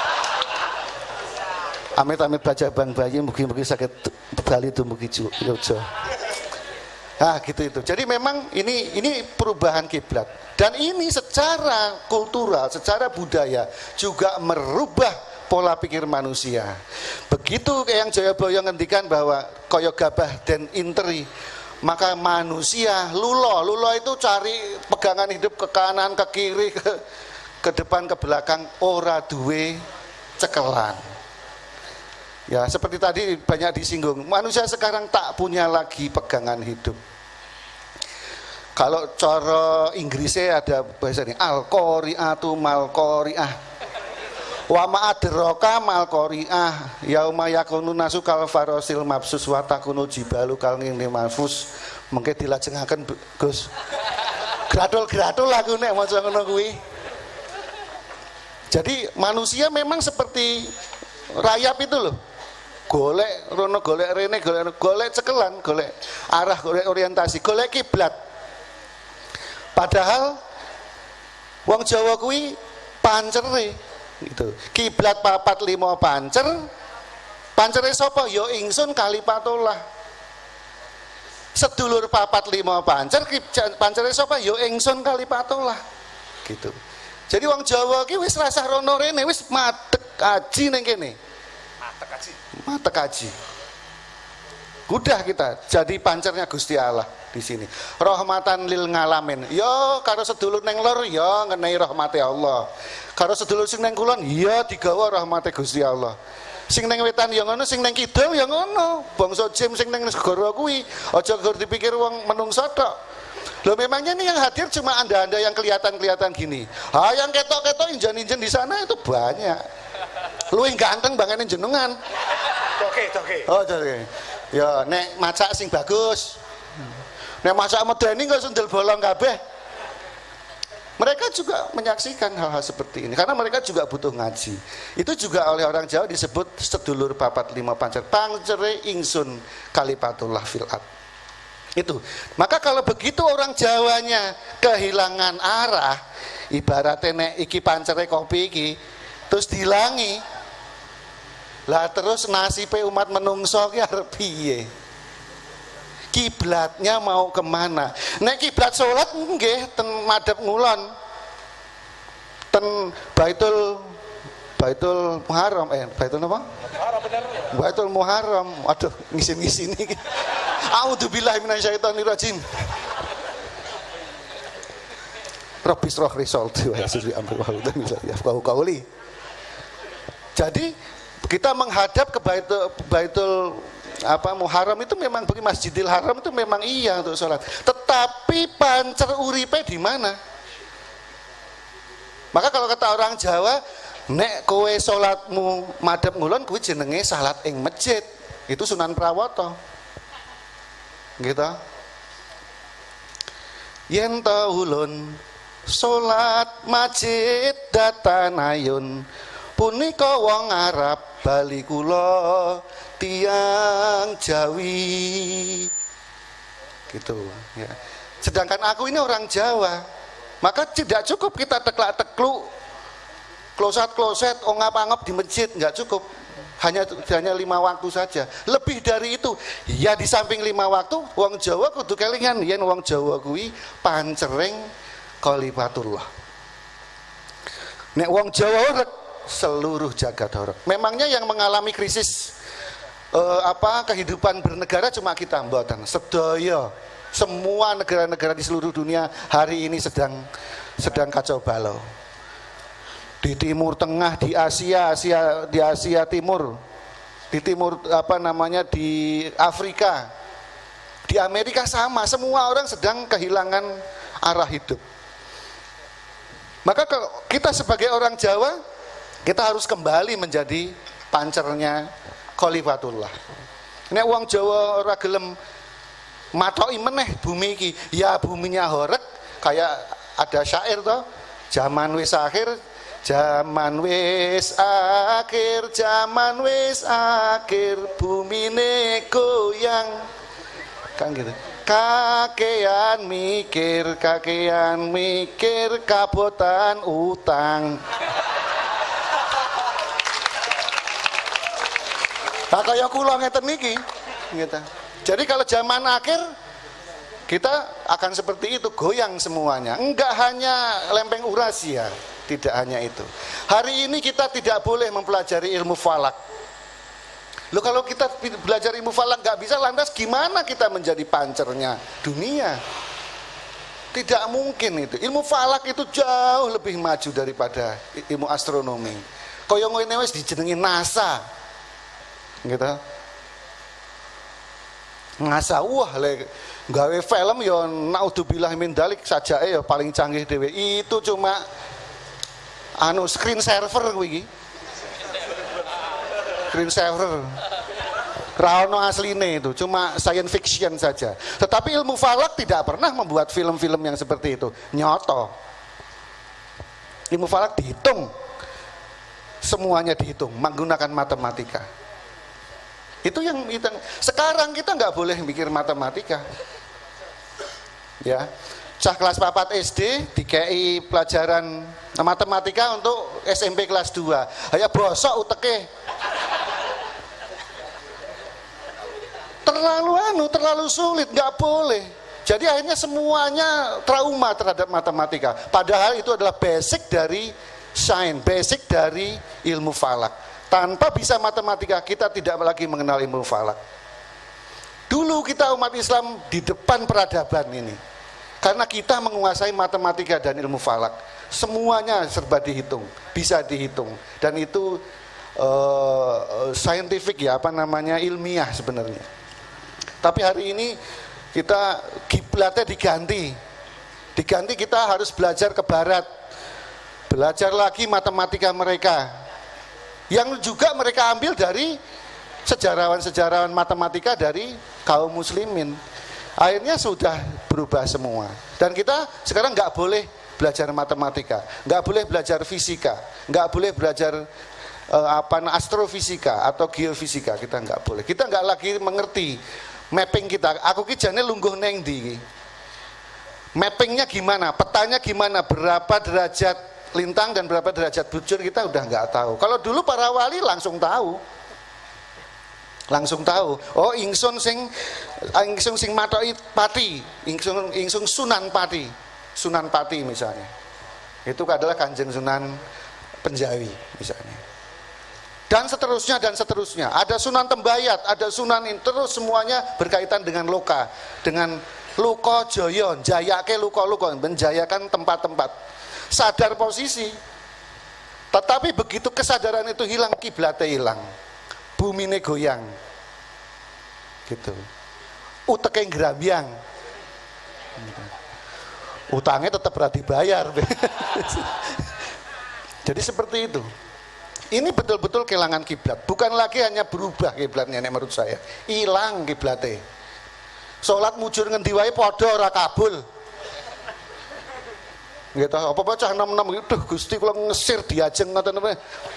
Amit-amit bajabang bayi mugi-mugi saged bali dumugi Yojo. Nah gitu itu. Jadi memang ini perubahan kiblat dan ini secara kultural, secara budaya juga merubah pola pikir manusia. Begitu yang Jayabaya ngendikan bahwa kaya gabah dan interi, maka manusia lulo itu cari pegangan hidup ke kanan, ke kiri, ke depan, ke belakang, ora duwe cekelan. Ya seperti tadi banyak disinggung, manusia sekarang tak punya lagi pegangan hidup. Kalau cara Inggrisnya ada bahasa ini, al-qari'atu mal-qari'ah wa ma'adraka mal-qari'ah yauma yakunu nasu kal farosil mabsus wa takunu jibalu kal ngini mafus. Mengke dilajengaken Gus. Gradul-gradul lagu nek maca ngono kuwi. Jadi manusia memang seperti rayap itu loh. Golek rono, golek rene, golek cekelan, golek arah, golek orientasi, golek kiblat. Padahal wong Jawa kuwi pancere gitu. Kiblat 4 5 pancer. Pancere sapa? Ya ingsun Kalipatolah. Sedulur 4 5 pancer, pancere sapa? Ya ingsun Kalipatolah. Gitu. Jadi wong Jawa ki wis rasah rono rene, wis madhek aji ning kene. Madhek aji. Udah kita jadi pancernya Gusti Allah di sini. Rahmatan lil ngalamin. Ya karo sedulur neng lor ya ngenai rahmati Allah. Karo sedulur sing neng kulon ya digawa rahmati Gusti Allah. Sing neng wetan ya ngono, sing neng kidul ya ngono. Bangsa jim sing neng segara kuwi aja gur dipikir wong menungso tok. Loh memangnya nih yang hadir cuma anda yang kelihatan gini. Ah yang ketok-ketok injen-injen di sana itu banyak. Luwih ganteng bangane jenengan. Toke. Oh, toke. Ya nek macak sing bagus. Nek macak medeni kok sundel bolong kabeh. Mereka juga menyaksikan hal-hal seperti ini karena mereka juga butuh ngaji. Itu juga oleh orang Jawa disebut sedulur papat lima pancer, pancere ingsun kalipatullah filat. Itu. Maka kalau begitu orang Jawanya kehilangan arah, ibaratnya nek iki pancere kopi iki terus dilangi. Lah terus nasibe umat menungso ki arep piye? Kiblatnya mau kemana? Nek kiblat sholat nggih ten madhep ngulon, ten Baitul Muharram, Baitul apa? Baitul Muharram. Waduh, ngisin-ngisin iki. A'udzubillahi minasyaitonirrajim. Rabbis roh risol wa yasri amri wa yafqahu qauli. Jadi kita menghadap ke Baitul Muharram itu memang bagi Masjidil Haram itu memang iya untuk sholat. Tetapi pancer uripe di mana? Maka kalau kata orang Jawa, nek kowe sholatmu madhep ngulon kuwi jenenge salat ing masjid. Itu Sunan Prawoto. Gitu. Yen ta ulun sholat masjid datanayun punika wong Arab bali kula tiang Jawi gitu ya. Sedangkan aku ini orang Jawa, maka tidak cukup kita teklak-tekluk kloset-kloset ongap-angap di masjid, nggak cukup. Hanya 5 waktu saja. Lebih dari itu, ya di samping 5 waktu, wong Jawa kudu kelingan yen wong Jawa kuwi pancering kalimatullah. Nek wong Jawa urek seluruh jagat horeg. Memangnya yang mengalami krisis kehidupan bernegara cuma kita mboten. Sedaya semua negara-negara di seluruh dunia hari ini sedang kacau balau. Di Timur Tengah, di Asia Timur, di Timur di Afrika, di Amerika sama, semua orang sedang kehilangan arah hidup. Maka kalau kita sebagai orang Jawa, kita harus kembali menjadi pancernya Khalifatullah. Nek wong Jawa ora gelem matoki meneh bumi iki, ya buminya horeg, kayak ada syair toh, zaman wis akhir, zaman wis akhir, bumine goyang. Kan gitu. Kakean mikir kabotan utang. Nah, kaya kula ngeten niki, gitu. Jadi kalau zaman akhir kita akan seperti itu, goyang semuanya. Enggak hanya lempeng Eurasia, tidak hanya itu. Hari ini kita tidak boleh mempelajari ilmu falak. Loh, kalau kita belajar ilmu falak nggak bisa, lantas gimana kita menjadi pancernya dunia? Tidak mungkin itu. Ilmu falak itu jauh lebih maju daripada ilmu astronomi. Kaya ngene wis dijenengi NASA. Gitu. NASA gawe film ya naudzubillah min dalik sajake ya paling canggih dhewe. Itu cuma screen saver kuwi iki. Screen saver. Ra ono asline itu, cuma science fiction saja. Tetapi ilmu falak tidak pernah membuat film-film yang seperti itu. Nyoto. Ilmu falak dihitung. Semuanya dihitung menggunakan matematika. Itu yang sekarang kita nggak boleh mikir matematika. Ya, cah kelas 4 SD dikei pelajaran matematika untuk SMP kelas 2. Hanya bosok uteke. Terlalu sulit, nggak boleh. Jadi akhirnya semuanya trauma terhadap matematika. Padahal itu adalah basic dari sains, basic dari ilmu falak. Tanpa bisa matematika, kita tidak lagi mengenal ilmu falak. Dulu kita umat Islam di depan peradaban ini. Karena kita menguasai matematika dan ilmu falak. Semuanya serba dihitung, bisa dihitung. Dan itu scientific ya, ilmiah sebenarnya. Tapi hari ini kita kiblatnya diganti. Diganti, kita harus belajar ke barat. Belajar lagi matematika mereka. Yang juga mereka ambil dari sejarawan-sejarawan matematika dari kaum muslimin. Akhirnya sudah berubah semua. Dan kita sekarang nggak boleh belajar matematika, nggak boleh belajar fisika, nggak boleh belajar astrofisika atau geofisika, kita nggak boleh. Kita nggak lagi mengerti mapping kita. Aku kijane lungguh neng di. Mappingnya gimana, petanya gimana, berapa derajat lintang dan berapa derajat bujur kita udah nggak tahu. Kalau dulu para wali langsung tahu. Oh ingsun sing matoki pati, ingsun Sunan Pati misalnya. Itu adalah Kanjeng Sunan Penjawi misalnya. Dan seterusnya. Ada Sunan Tembayat, ada Sunan ini, terus semuanya berkaitan dengan loka, dengan luka jaya, jayake luka-luka, menjayakan tempat-tempat. Sadar posisi. Tetapi begitu kesadaran itu hilang, kiblatnya hilang. Bumine goyang. Gitu. Uteke ngrambyang. Utangnya tetap berarti bayar. Jadi seperti itu. Ini betul-betul kehilangan kiblat. Bukan lagi hanya berubah kiblatnya menurut saya. Hilang kiblatnya. Salat mujur ngendi wae padha ora kabul. Nggih ta, apa cah nom-nom duh Gusti kula ngesir diajeng ngoten apa.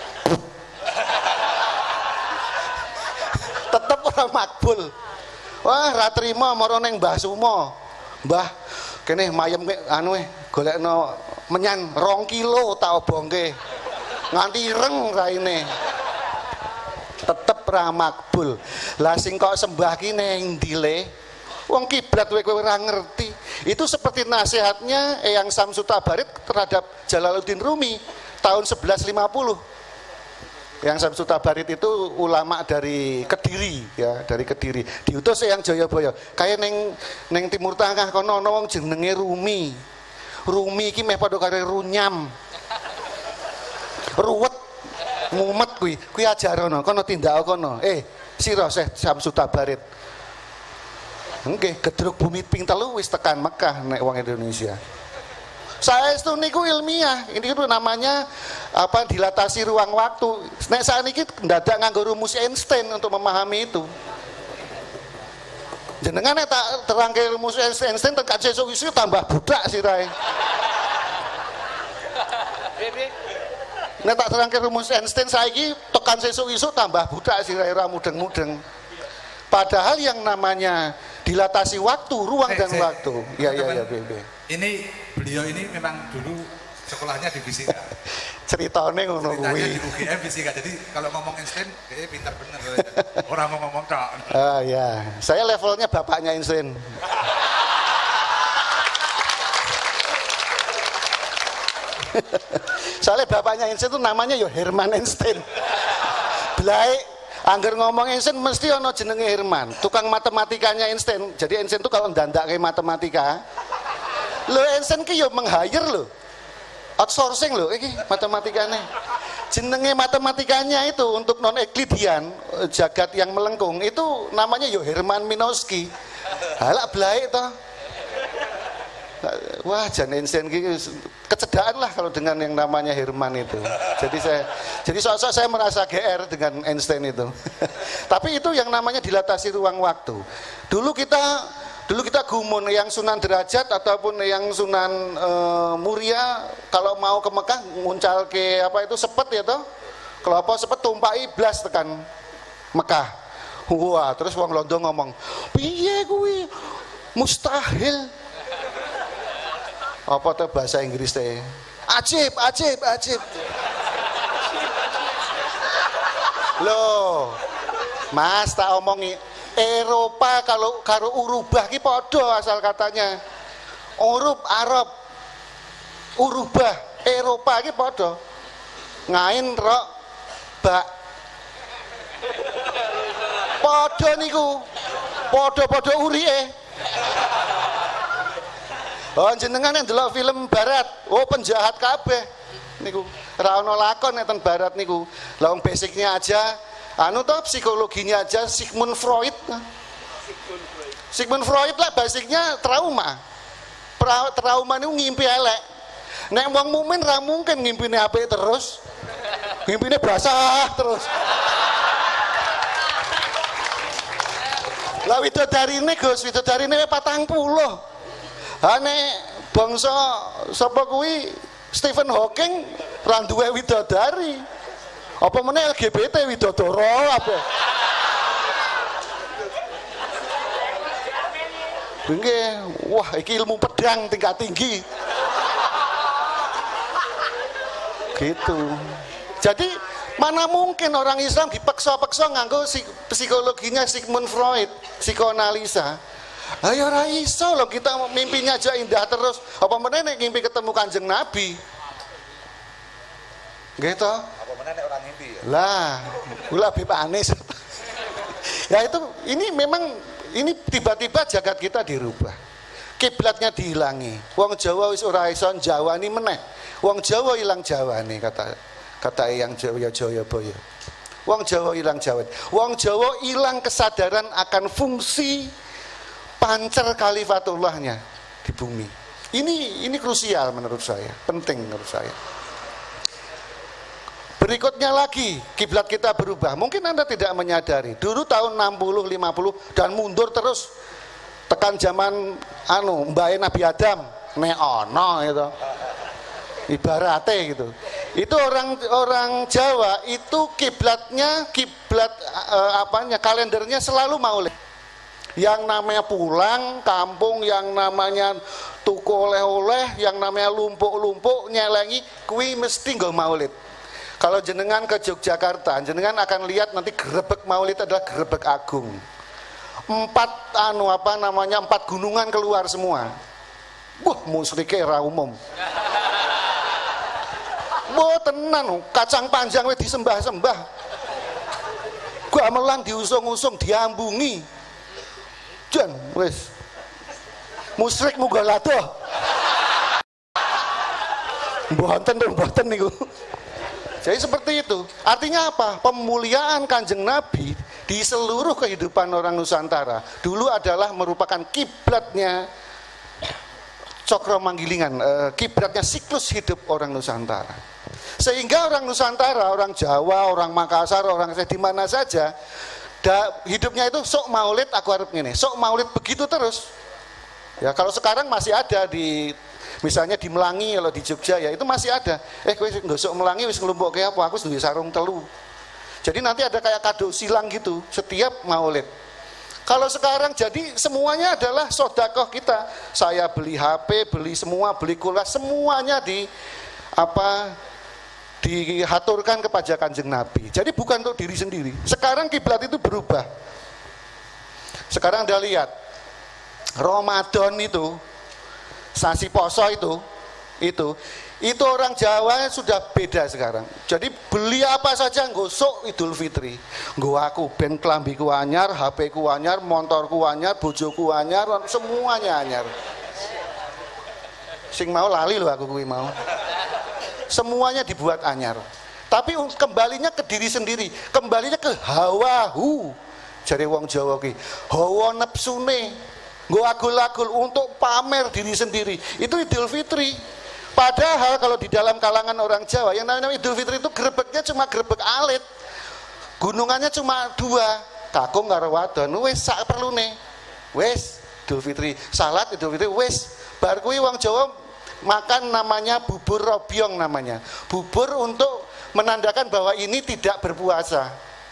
Tetep ora makbul. Wah, ra trima mara ning Mbah Sumo. Mbah, kene mayem anu golekno menyan 2 kilo tak obongke. Nganti ireng raine. Tetep ra makbul. Lah sing kok sembah ki ning ndile wong kiblat kowe ora ngerti. Itu seperti nasihatnya Eyang Syamsu Tabarit terhadap Jalaluddin Rumi tahun 1150. Eyang Syamsu Tabarit itu ulama dari Kediri ya, dari Kediri. Diutus Eyang Jayabaya. Kaya ning Timur Tengah kono ana wong jenenge Rumi. Rumi iki meh padha karo runyam. Ruwet mumet kuwi ajarono kono tindak kono. Sira Syekh Syamsu Tabarit. Nggih, gedruk bumi ping 3 wis tekan Mekah nek wong Indonesia. Saestu niku ilmiah. Ini itu namanya dilatasi ruang waktu. Nek sakniki ndadak nganggo rumus Einstein untuk memahami itu. Jenengan nek tak terangke rumus Einstein tekan sesuk isu tambah budak sirahe. Nek tak terangke rumus Einstein saiki tekan sesuk isu tambah budak sirahe ora mudeng-mudeng. Padahal yang namanya dilatasi waktu, ruang dan waktu. Ya, Bebe. Ini beliau ini memang dulu sekolahnya di fisika. Ceritanya ngono kuwi. Ceritanya di UGM fisika. Jadi kalau ngomong Einstein, kayaknya pintar bener. Orang mau ngomong tok. Ya, saya levelnya bapaknya Einstein. Soalnya bapaknya Einstein itu namanya Hermann Einstein. Belai angger ngomong Einstein mesti ono jenenge Herman, tukang matematikanya Einstein. Jadi Einstein itu kalau ndandake matematika, lho Einstein ki yo meng-hire lho. Outsourcing lho iki matematikane. Jenenge matematikanya itu untuk non Euklidian, jagat yang melengkung, itu namanya yo Hermann Minkowski. Halak blaek to. Wah, jan Einstein ki kecedaan lah kalau dengan yang namanya Herman itu. Jadi sok-sok saya merasa GR dengan Einstein itu. Tapi itu yang namanya dilatasi ruang waktu. Dulu kita gumun yang Sunan Derajat ataupun yang Sunan Muria kalau mau ke Mekah nguncal ke sepet ya toh. Kelapa sepet tumpaki blas tekan Mekah. Wah, terus wong Londo ngomong, "Piye kuwi? Mustahil." Apa tuh bahasa Inggris teh? Ajib. Loh, Mas tak omongi Eropa kalau karo Urubah ki padha asal katanya. Arab, Urubah, Eropa ki padha. Ngain rok bak. Padha niku. Padha urike. Oh jenengan yang ndelok film barat, penjahat kabeh niku. Ra ono lakon nek ten barat niku. Lah wong basicnya aja psikologinya aja Sigmund Freud. Sigmund Freud lah basicnya trauma. Trauma niku ngimpi elek. Nek wong mukmin ra mungkin ngimpine apik terus. Ngimpine basah terus. Lah widodarine Gus, widodarine 40. Nek Bangsa sapa kuwi Stephen Hawking ra duwe widodari. Apa meneh LGBT widodara apa? Nggih, wah iki ilmu pedang tingkat tinggi. Gitu. Jadi mana mungkin orang Islam dipaksa-paksa nganggo psikologinya Sigmund Freud, psikoanalisa. Ayo ora iso lho, kita mimpinya aja indah terus. Apa meneh nek ngimpi ketemu Kanjeng Nabi? Nggih to? Apa meneh nek ora ngimpi ya? Lah, kula Habib Anis. Ya itu ini memang ini tiba-tiba jagat kita dirubah. Kiblatnya dihilangi. Wong Jawa wis ora iso njawani meneh. Wong Jawa ilang jawane kata yang Jayabaya. Wong Jawa ilang jawane. Wong Jawa ilang kesadaran akan fungsi pancer khalifatullahnya di bumi. Ini krusial menurut saya, penting menurut saya. Berikutnya lagi, kiblat kita berubah. Mungkin Anda tidak menyadari. Dulu tahun 60, 50 dan mundur terus tekan zaman mbae Nabi Adam, nek ana gitu. Ibaratnya gitu. Itu orang Jawa itu kiblatnya kalendernya selalu maulid. Yang namanya pulang kampung, yang namanya tuku oleh-oleh, yang namanya lumpuk-lumpuk nyelengi, kuwi mesti nggo maulid. Kalau jenengan ke Yogyakarta, jenengan akan lihat nanti grebek maulid adalah grebek agung. 4 gunungan keluar semua. Wah, musyrike ra umum. Wah, tenan, kacang panjang wis disembah-sembah. Gamelan diusung-usung, diambungi. Jan, wis. Musyrik muga ladoh. Mboten niku. Jadi seperti itu. Artinya apa? Pemuliaan Kanjeng Nabi di seluruh kehidupan orang Nusantara dulu adalah merupakan kiblatnya Cokro Manggilingan, kiblatnya siklus hidup orang Nusantara. Sehingga orang Nusantara, orang Jawa, orang Makassar, orang di mana saja, hidupnya itu sok maulid aku harap ngene, sok maulid begitu terus. Ya kalau sekarang masih ada misalnya di Melangi, kalau di Jogja ya itu masih ada. Kowe nggosok Melangi wis nglumpukke apa? Aku duwe sarung telu. Jadi nanti ada kayak kado silang gitu setiap maulid. Kalau sekarang jadi semuanya adalah sedekah kita. Saya beli HP, beli semua, beli kulkas, semuanya dihaturkan kepada Kanjeng Nabi. Jadi bukan untuk diri sendiri. Sekarang kiblat itu berubah. Sekarang Anda lihat Ramadan itu, sasi poso itu orang Jawa sudah beda sekarang. Jadi beli apa saja nggosok Idul Fitri. Nggo aku ben klambiku anyar, HP ku anyar, motorku anyar, bojoku anyar, semuanya anyar. Sing mau lali loh aku kuwi mau. Semuanya dibuat anyar. Tapi kembalinya ke diri sendiri, kembalinya ke hawahu. Jare wong Jawa ki, hawa nepsune. Nggo agul-agul untuk pamer diri sendiri. Itu Idul Fitri. Padahal kalau di dalam kalangan orang Jawa yang namanya Idul Fitri itu grebeknya cuma grebek alit. Gunungannya cuma 2, kakung karo wadon. Wis sak perlune. Wis Idul Fitri, salat Idul Fitri wis. Bar kuwi wong Jawa makan namanya bubur robyong namanya. Bubur untuk menandakan bahwa ini tidak berpuasa.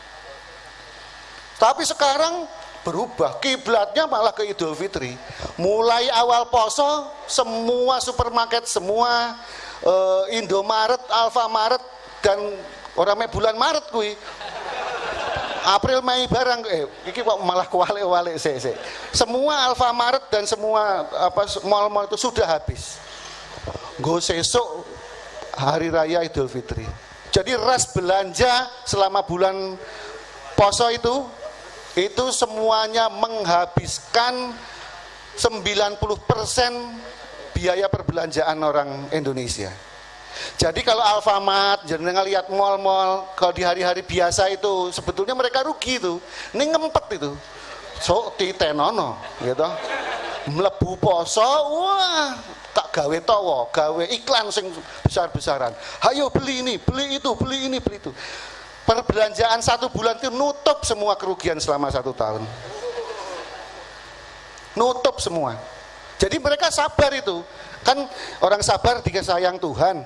Tapi sekarang berubah, kiblatnya malah ke Idul Fitri. Mulai awal poso, semua supermarket, semua Indomaret, Alfamaret dan orang bulan Maret kuwi. April Mei barang iki kok malah kuwalik-walik sik. Semua Alfamaret dan semua mal-mal itu sudah habis. Nggo sesuk hari raya Idul Fitri. Jadi ras belanja selama bulan poso itu semuanya menghabiskan 90% biaya perbelanjaan orang Indonesia. Jadi kalau Alfamart, jangan lihat mal-mal, kalau di hari-hari biasa itu sebetulnya mereka rugi itu. Ini ngempet itu. So titenono gitu. Mlebu poso, wah, tak gawe towo, gawe iklan sing besar-besaran. Hayo beli ini, beli itu, beli ini, beli itu. Perbelanjaan 1 bulan itu nutup semua kerugian selama 1 tahun. Nutup semua. Jadi mereka sabar itu. Kan orang sabar dikasayang Tuhan.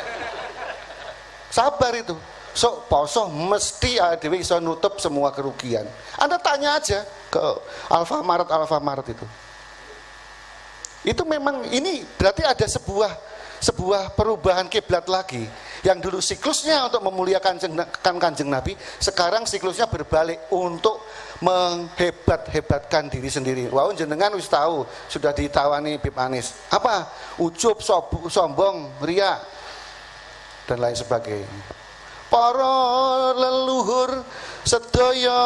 Sabar itu. So poso mesti dhewe iso nutup semua kerugian. Anda tanya aja ke Alfamart itu. Itu memang ini berarti ada sebuah perubahan kiblat lagi. Yang dulu siklusnya untuk memuliakan Kanjeng Nabi, sekarang siklusnya berbalik untuk menghebat-hebatkan diri sendiri. Wah, jenengan wis tahu, sudah ditawani Bib Anis. Apa? Ujub, sombong, riya dan lain sebagainya. Para leluhur sedaya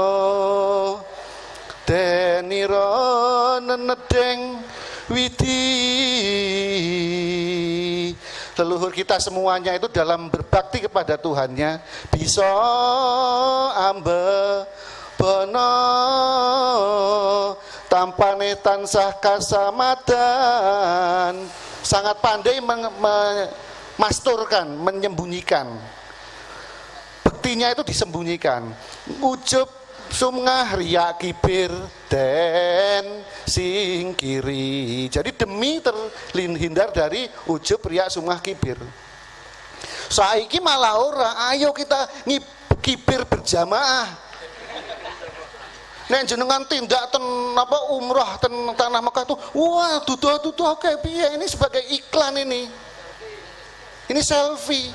denira nenedeng widi. Leluhur kita semuanya itu dalam berbakti kepada Tuhannya bisa ambe bana tampane tansah kasamadan. Sangat pandai memasturkan, menyembunyikan. Bektinya itu disembunyikan. Ujub sumngah riya kibir den singkiri. Jadi demi terhindar dari ujub riya sumngah kibir. Saiki malah ora, ayo kita kibir berjamaah. Nek jenengan tindak umrah ten tanah Mekah tuh, wah dudu oke piye ini sebagai iklan ini. Ini selfie.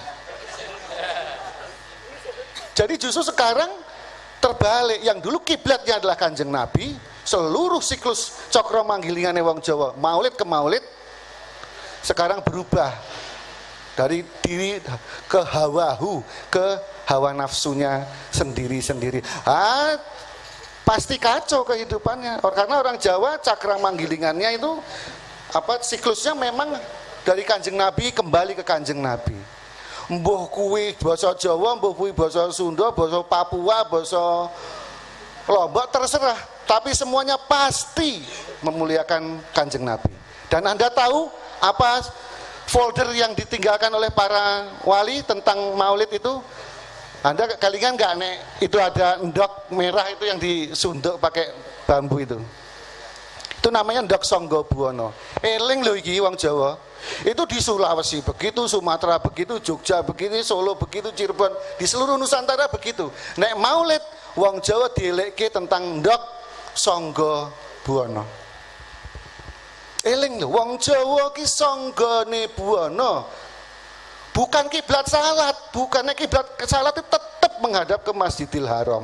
Jadi justru sekarang terbalik, yang dulu kiblatnya adalah Kanjeng Nabi, seluruh siklus cokro manggilingane wong Jawa, maulid ke maulid, sekarang berubah dari diri ke hawahu, ke hawa nafsunya sendiri-sendiri. Pasti kacau kehidupannya. Karena orang Jawa cakra manggilingannya itu siklusnya memang dari Kanjeng Nabi kembali ke Kanjeng Nabi. Mbuh kuwi basa Jawa, mbuh kuwi basa Sunda, basa Papua, basa Lombok, terserah. Tapi semuanya pasti memuliakan Kanjeng Nabi. Dan Anda tahu apa folder yang ditinggalkan oleh para wali tentang maulid itu? Anda kalian nggak nek itu ada endok merah itu yang disunduk pakai bambu itu. Itu namanya endok Sangga Buwana. Eling lho iki wong Jawa. Itu di Sulawesi begitu, Sumatera begitu, Jogja begitu, Solo begitu, Cirebon, di seluruh Nusantara begitu. Nek maulid wong Jawa dielekke tentang ndok Sangga Buwana. Eling lho, wong Jawa ki sanggane buwana. Bukan kiblat salat, bukannya kiblat salat itu tetap menghadap ke Masjidil Haram.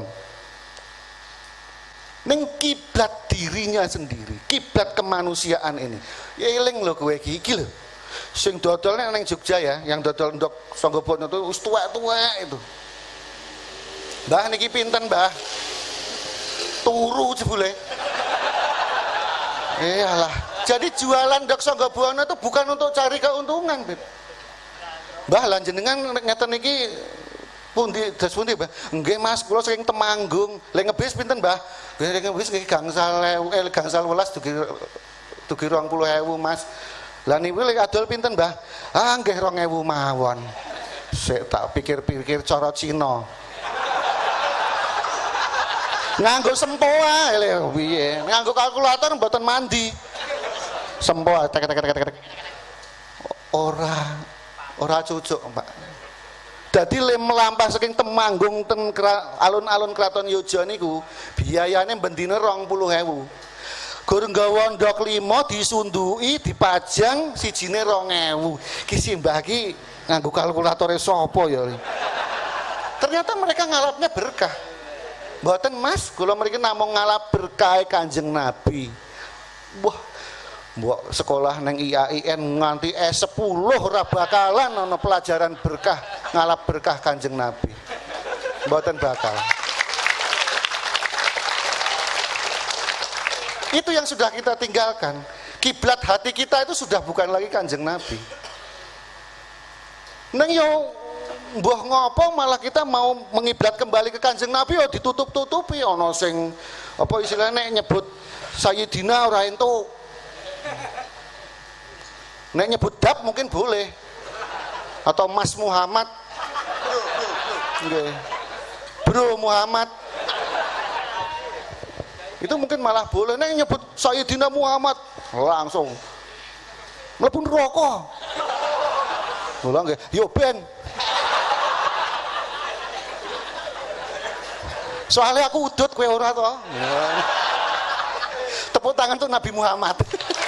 Ning kiblat dirinya sendiri, kiblat kemanusiaan ini. Ya eling lho kowe iki lho. Sing dodol ning Jogja ya, yang dodol ndok Sangga Buwana itu wis tuwek-tuwek itu. Mbah niki pinten, Mbah? Turu jebule. Alah. Jadi jualan ndok Sangga Buwana itu bukan untuk cari keuntungan, Beb. Mbah lan jenengan ngeten niki pundi das pundi, Mbah? Nggih Mas, kula saking Temanggung. Lek ngebis pinten, Mbah? Ngebis nggih gangsal 11 dugi 20.000, Mas. Lah niku lek adol pinten, Mbah? Nggih 2.000 mawon. Sik tak pikir-pikir cara Cina. Nganggo sempoa lho piye? Nganggo kalkulator mboten mandi. Sempoa tek. Ora cocok, Pak. Dadi lem melampah saking Temanggung ten alun-alun Kraton Yojo niku biayane bendina 20.000. Gur nggawa ndok 5 disunduki dipajang sijine 2.000. Ki simbah ki nganggo kalkulatore sapa ya. Ternyata mereka ngalapnya berkah. Mboten Mas, kula mriki namung ngalap berkah Kanjeng Nabi. Wah, mbok sekolah neng IAIN nganti S10 ora bakalan ana pelajaran berkah ngalap berkah Kanjeng Nabi. Mboten bakal. Itu yang sudah kita tinggalkan. Kiblat hati kita itu sudah bukan lagi Kanjeng Nabi. Neng yo mbah ngopo malah kita mau mengiblat kembali ke Kanjeng Nabi yo ditutup-tutupi ana sing apa istilahnya nyebut Sayyidina ora entuk. Nek nyebut dap mungkin boleh. Atau Mas Muhammad. Nggih. Bro Muhammad. Itu mungkin malah boleh. Nek nyebut Sayyidina Muhammad langsung mlebu neraka. Mula nggih, yo ben. Soalnya aku udut kowe ora to. Tepuk tangan tuh Nabi Muhammad.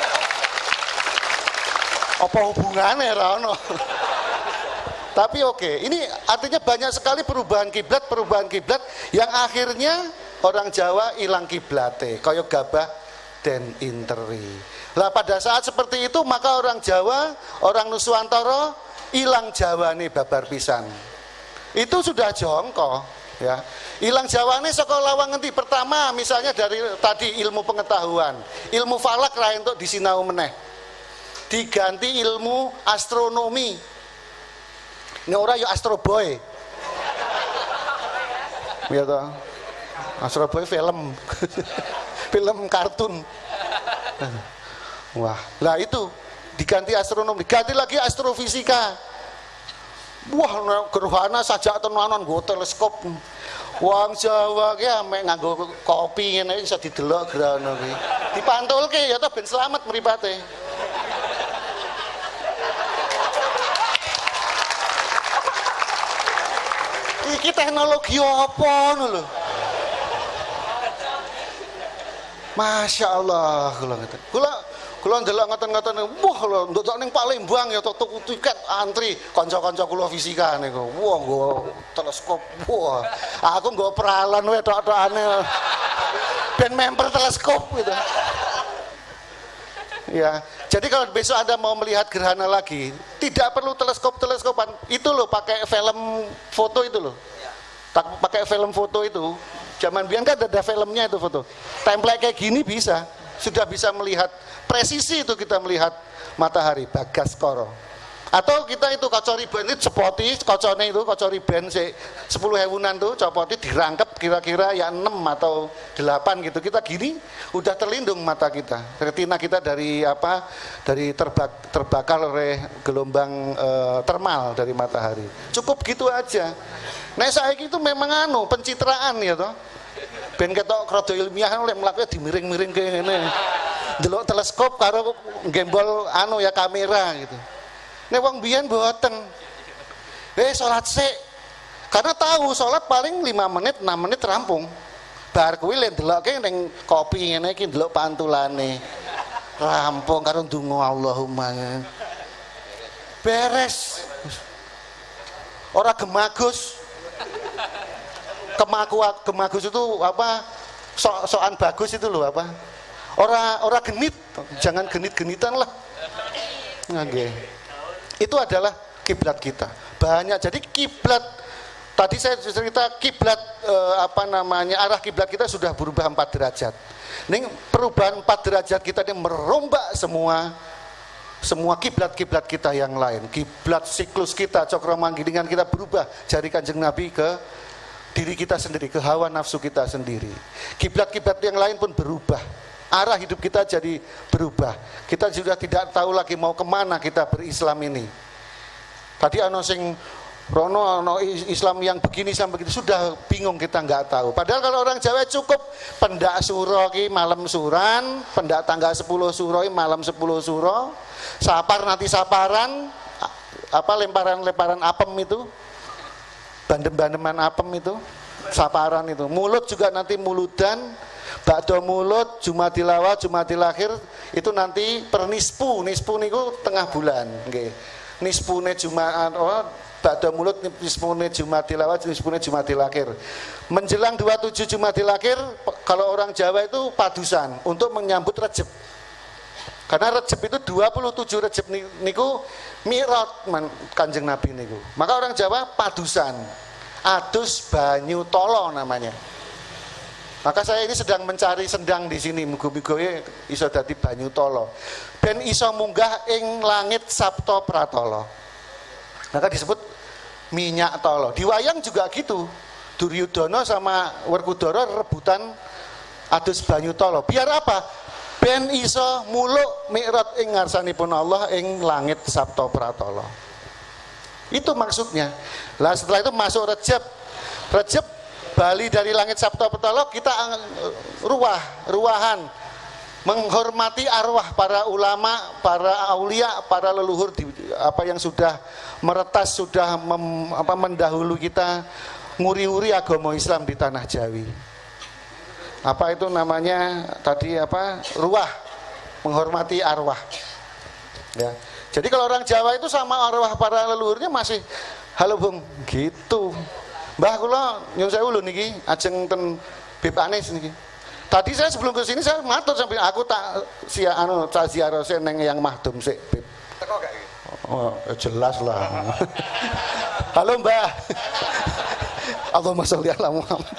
Apa hubungannya ra ono? Tapi oke, ini artinya banyak sekali perubahan kiblat yang akhirnya orang Jawa hilang kiblate, kaya gabah dan interi. Lah pada saat seperti itu maka orang Jawa, orang Nuswantara hilang Jawane babar pisan. Itu sudah jongko, ya. Hilang Jawane saka lawang ngendi? Pertama misalnya dari tadi ilmu pengetahuan, ilmu falak ra entuk disinau meneh. Diganti ilmu astronomi. Ini orang ya Astro Boy. Ya toh. Astro Boy film. Film kartun. Wah, lah itu diganti astronomi, diganti lagi astrofisika. Wah, gerhana sajak tenanan nggo teleskop. Wong Jawa ki mek nganggo kopi ngene iso didelok gerhana ki. Dipantulke ya toh ben selamat mripate. Iki teknologi apa lho? Masya Allah, kula ndelok ngoten-ngoten, wah lho, ndok ning Palembang ya tuku tiket antri kanca-kanca kula fisika niku. Wah, nggo teleskop. Wah, aku nggo pralan wae tok-tokane. Ben member teleskop gitu. Ya, jadi kalau besok Anda mau melihat gerhana lagi, tidak perlu teleskopan. Itu loh pakai film foto itu loh. Pakai film foto itu. Zaman biyen kan ada filmnya itu foto. Template kayak gini bisa, sudah bisa melihat presisi itu kita melihat matahari Bagaskara. Atau kita itu kaca riben itu cepoti, kacane itu kaca riben sik 10.000-an tuh copoti dirangkep kira-kira ya 6 atau 8 gitu. Kita gini udah terlindung mata kita. Retina kita dari apa? Dari terbakar oleh gelombang termal dari matahari. Cukup gitu aja. Nah saiki itu memang pencitraan ya toh. Ben ketok rada ilmiah oleh mlaku dimiring-miring ke ngene. Delok teleskop karo gembol ya kamera gitu. Nek wong biyen mboten. Salat sik. Karena tahu salat paling 5 menit, 6 menit rampung. Bar kuwi lek ndelokke ning kopi ngene iki ndelok pantulane. Rampung karo ndonga Allahumma. Beres. Ora gemagus. Gemagus itu apa? Sokan bagus itu loh apa? Ora genit. Jangan genit-genitan lah. Nggih. Itu adalah kiblat kita. Banyak. Jadi kiblat tadi saya cerita kiblat arah kiblat kita sudah berubah 4 derajat. Ning perubahan 4 derajat kita ini merombak semua kiblat-kiblat kita yang lain. Kiblat siklus kita, cakramanggilingan kita berubah dari Kanjeng Nabi ke diri kita sendiri, ke hawa nafsu kita sendiri. Kiblat-kiblat yang lain pun berubah. Arah hidup kita jadi berubah. Kita sudah tidak tahu lagi mau kemana kita berislam ini. Tadi sing rono Islam yang begini sampai begitu sudah bingung, kita nggak tahu. Padahal kalau orang Jawa cukup pendak suro ki malam suran, pendak tanggal 10 suro malam 10 suro, sapar nanti saparan, lemparan apem itu, bandem-bandeman apem itu, saparan itu. Mulut juga nanti muludan. Bakdo mulut, Jumadil awal, Jumadil akhir itu nanti per nisfu niku tengah bulan nggih. Nispune Jumat bakdo mulut, nispune Jumadil awal, nispune Jumadil akhir. Menjelang 27 Jumadil akhir kalau orang Jawa itu padusan untuk menyambut Rejeb. Karena Rejeb itu 27 Rejeb niku Mi'raj Kanjeng Nabi niku. Maka orang Jawa padusan. Adus banyu tolo namanya. Maka saya ini sedang mencari sendang di sini, muga-muga iso dadi banyu tolo. Ben iso munggah ing langit Sabto Pratolo. Maka disebut minyak tolo. Di wayang juga gitu. Duryudana sama Werkudara rebutan adus banyu tolo. Biar apa? Ben iso muluk mi'raj ing ngarsanipun Allah ing langit Sabto Pratolo. Itu maksudnya. Lah setelah itu masuk Rejeb. Rejeb Bali dari langit Sabto Pratolo kita ruwahan menghormati arwah para ulama, para aulia, para leluhur yang sudah meretas, sudah mendahului kita, nguri-uri agama Islam di tanah Jawi. Apa itu namanya tadi ruah, menghormati arwah. Ya. Jadi kalau orang Jawa itu sama arwah para leluhurnya masih halo Bung gitu. Mbah kula nyuwun sewu lho niki ajeng ten Bib Anis niki. Tadi saya sebelum ke sini saya matur sampai aku tak ziarah neng yang mahdum sik Bib. Teko gak iki? Oh, jelas lah. Halo Mbah. Allahumma sholli ala Muhammad.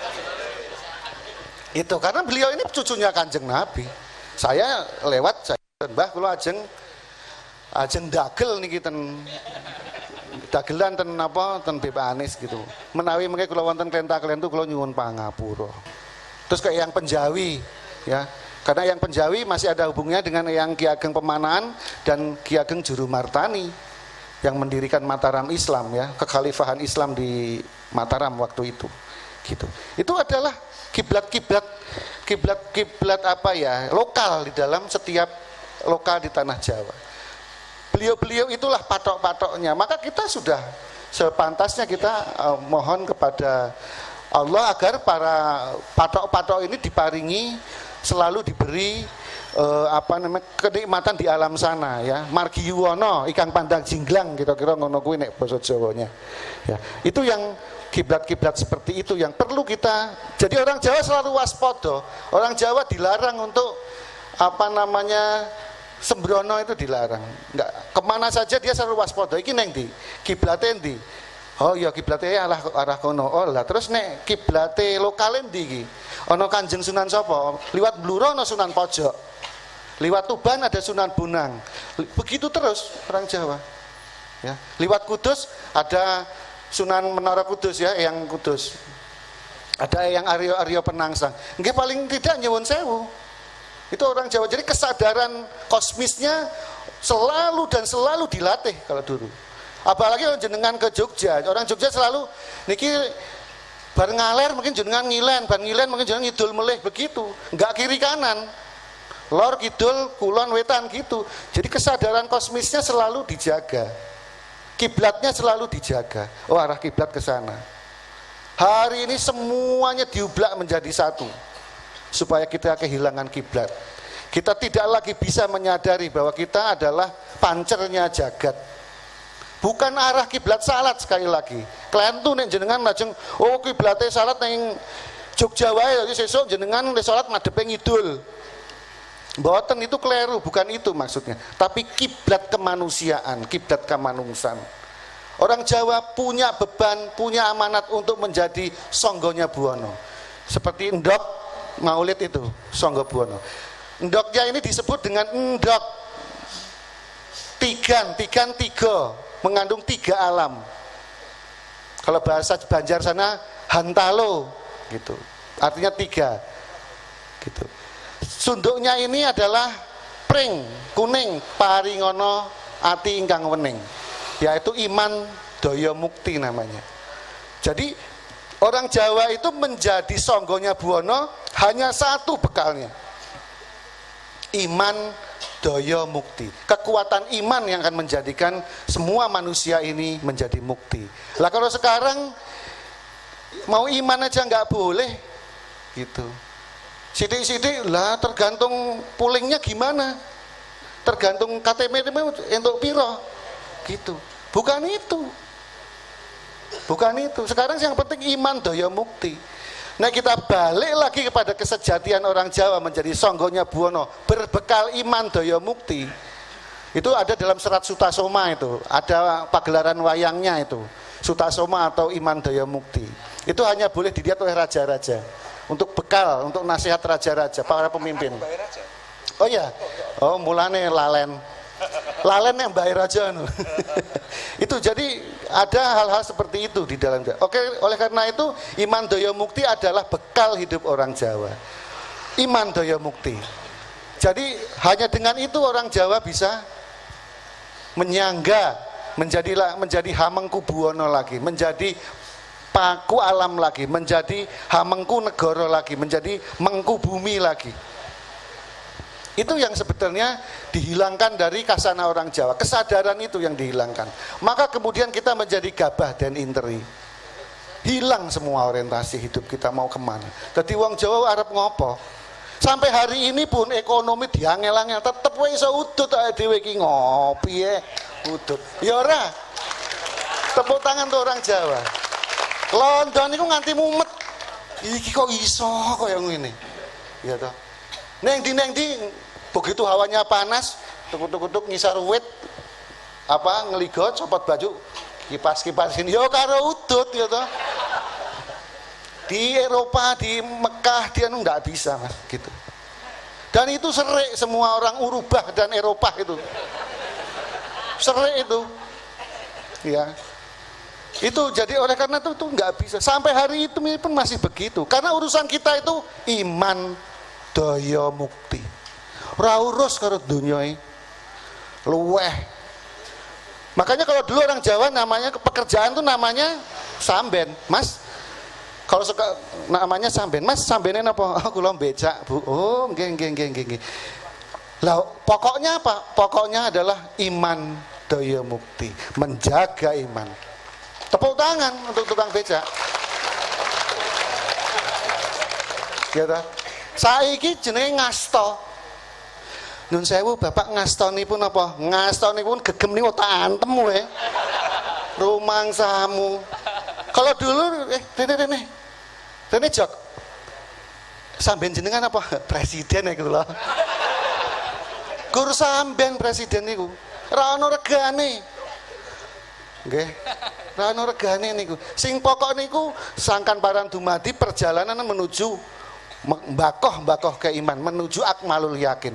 Itu karena beliau ini cucunya Kanjeng Nabi. Saya lewat Mbah kula ajeng dagel niki ten dagelan ten Bib Anis gitu. Menawi mengke kula wonten klenta-klentu kula nyuwun pangapura. Terus kayak yang Penjawi ya. Karena yang Penjawi masih ada hubungannya dengan yang Ki Ageng Pemanahan dan Ki Ageng Jurumartani yang mendirikan Mataram Islam ya, kekhalifahan Islam di Mataram waktu itu. Gitu. Itu adalah kiblat lokal di dalam setiap lokal di tanah Jawa. Beliau-beliau itulah patok-patoknya. Maka kita sudah sepantasnya kita mohon kepada Allah agar para patok-patok ini diparingi, selalu diberi kenikmatan di alam sana ya. Margi yuwono ikang pandang jinglang kira-kira ngono kuwi nek basa Jawanya. Ya. Itu yang kiblat-kiblat seperti itu yang perlu kita. Jadi orang Jawa selalu waspada. Orang Jawa dilarang untuk sembrono itu dilarang. Enggak, kemana saja dia selalu waspada. Iki neng ndi? Kiblate ndi? Oh iya kiblate arah kono. Oh lah terus nek kiblate lokale ndi iki? Ana Kanjeng Sunan sapa? Liwat Bluro ana Sunan Pojok. Liwat Tuban ada Sunan Bonang. Begitu terus orang Jawa. Ya. Liwat Kudus ada Sunan Menara Kudus ya, Eyang Kudus. Ada Eyang Aryo Penangsang. Nggih paling tidak nyuwun sewu. Itu orang Jawa. Jadi kesadaran kosmisnya selalu dilatih kalau dulu. Apalagi kalau jenengan ke Jogja, orang Jogja selalu niki bar ngaler mungkin jenengan ngilen, bar ngilen mungkin jenengan ngidul melih begitu. Enggak kiri kanan. Lor kidul, kulon wetan gitu. Jadi kesadaran kosmisnya selalu dijaga. Kiblatnya selalu dijaga. Oh arah kiblat ke sana. Hari ini semuanya diublak menjadi satu. Supaya kita kehilangan kiblat. Kita tidak lagi bisa menyadari bahwa kita adalah pancernya jagat. Bukan arah kiblat salat sekali lagi. Klentu nek jenengan lajeng oh kiblate salat ning Jogja wae jadi sesuk jenengan nek salat madhepe ngidul. Mboten itu keliru, bukan itu maksudnya. Tapi kiblat kemanusiaan, kiblat kemanungsan. Orang Jawa punya beban, punya amanat untuk menjadi Sangga Buwana. Seperti endok Maulid itu, Sangga Buwana. Endoknya ini disebut dengan endok tiga, mengandung 3 alam. Kalau bahasa Banjar sana hantalo gitu. Artinya 3. Gitu. Sunduknya ini adalah pring, kuning, paringono ati ingkang wening. Yaitu iman daya mukti namanya. Jadi orang Jawa itu menjadi Sangga Buwana hanya satu bekalnya. Iman daya mukti. Kekuatan iman yang akan menjadikan semua manusia ini menjadi mukti. Lah kalau sekarang mau iman aja nggak boleh gitu. Sidik-sidik lah tergantung pulingnya gimana. Tergantung KTP untuk piro gitu. Bukan itu. Bukan itu. Sekarang yang penting iman daya mukti. Nah kita balik lagi kepada kesejatian orang Jawa menjadi Sangga Buwana berbekal iman daya mukti. Itu ada dalam serat Sutasoma itu, ada pagelaran wayangnya itu, Sutasoma atau iman daya mukti. Itu hanya boleh dilihat oleh raja-raja untuk bekal, untuk nasihat raja-raja, para pemimpin. Oh ya, oh mulane lalen yang bayar raja no. Itu jadi ada hal-hal seperti itu di dalam. Oke, oleh karena itu iman daya mukti adalah bekal hidup orang Jawa. Iman daya mukti. Jadi hanya dengan itu orang Jawa bisa menyangga menjadi Hamengku Buwana lagi, menjadi paku alam lagi, menjadi Hamengku negara lagi, menjadi mengku bumi lagi. Itu yang sebetulnya dihilangkan dari kasana orang Jawa. Kesadaran itu yang dihilangkan. Maka kemudian kita menjadi gabah dan interi. Hilang semua orientasi hidup kita mau kemana. Jadi wong Jawa arep ngopo. Sampai hari ini pun ekonomi diangel-angel tetep wae iso udut awake dhewe iki ngopi udut. Ya ora. Tepuk tangan tuh orang Jawa. London iku nganti mumet. Iki kok iso kaya ngene. Ya toh. Neng di begitu hawanya panas, tuk-tuk ngisar wit apa ngeligot copot baju kipas-kipasin yo karo udut ya toh. Di Eropa, di Mekah dia enggak bisa Mas gitu. Dan itu serik semua orang Urubah dan Eropa itu. Serik itu. Ya. Itu jadi oleh karena itu enggak bisa. Sampai hari itu pun masih begitu. Karena urusan kita itu iman daya mukti. Ora urus karo dunya iki. Luweh. Makanya kalau dulu orang Jawa namanya pekerjaan tuh namanya samben. Mas, kalau suka namanya samben. Mas, sambennya apa? Oh, kula becak, Bu. Oh, nggih. Lah, pokoknya apa? Pokoknya adalah iman daya mukti, menjaga iman. Tepuk tangan untuk tukang becak. Ya ta? Saiki jenenge ngasto. Nun sewu Bapak ngastonipun apa? Ngastonipun gegem niku tak antem kowe. Rumangsamu. Kalau dulu Rene jok. Samben jenengan apa? Presiden iku lho. Gur samben presiden niku. Ra ono regane. Nggih. Ra ono regane niku. Sing pokok niku sangkan paran dumadi perjalanan menuju mbakoh keiman, menuju akmalul yakin.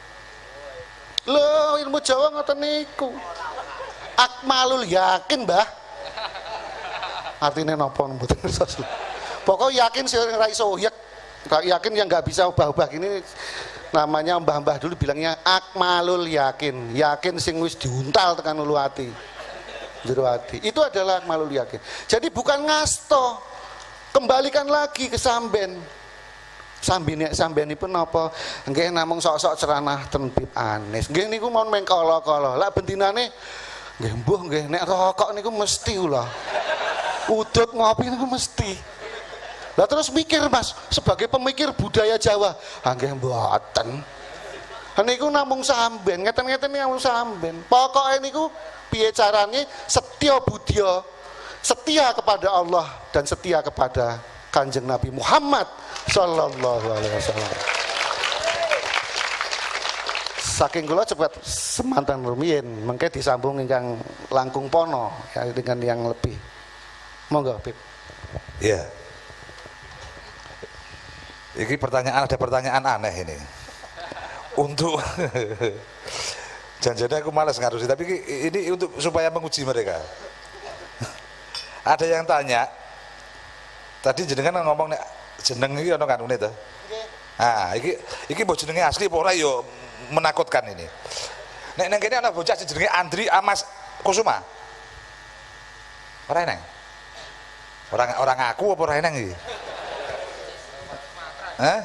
Loh, ilmu Jawa ngoten niku. Akmalul yakin, Mbah. Artinya napa mboten ngertos. Pokok yakin sing ora iso yakin yang nggak bisa ubah-ubah gini namanya mbah-mbah dulu bilangnya akmalul yakin. Yakin sing wis diuntal tekan ulu ati. Jero ati. Itu adalah akmalul yakin. Jadi bukan ngasto. Kembalikan lagi ke samben. Sambenipun napa? Nggih namung sok-sok ceramah ten Bib Anis. Nggih niku mon mengkala-kala. Lah bendinane nggih mbuh nggih nek rokok niku mesti kula. Udut ngopi niku mesti. Lah terus mikir Mas, sebagai pemikir budaya Jawa, nggih mboten. Niku namung samben, ngeten-ngeten namung samben. Pokoke niku piye carane setya budya, setia kepada Allah dan setia kepada Kanjeng Nabi Muhammad sallallahu alaihi wasallam. Saking kula cepat semanten rumiyin, mengke disambung ingkang langkung pono ya, dengan yang lebih. Monggo, Bib. Iya. Ini ada pertanyaan aneh ini. Untuk janjinya aku malas ngarusi, tapi ini untuk supaya menguji mereka. Ada yang tanya, tadi jenengan ngomong nek jeneng iki ana kanune to. Nah, iki mbok jenenge asli apa ora ya menakutkan ini. Nek nang kene ana bocah jenenge Andri Amas Kusuma. Ora eneng. Orang aku apa ora eneng iki? Hah?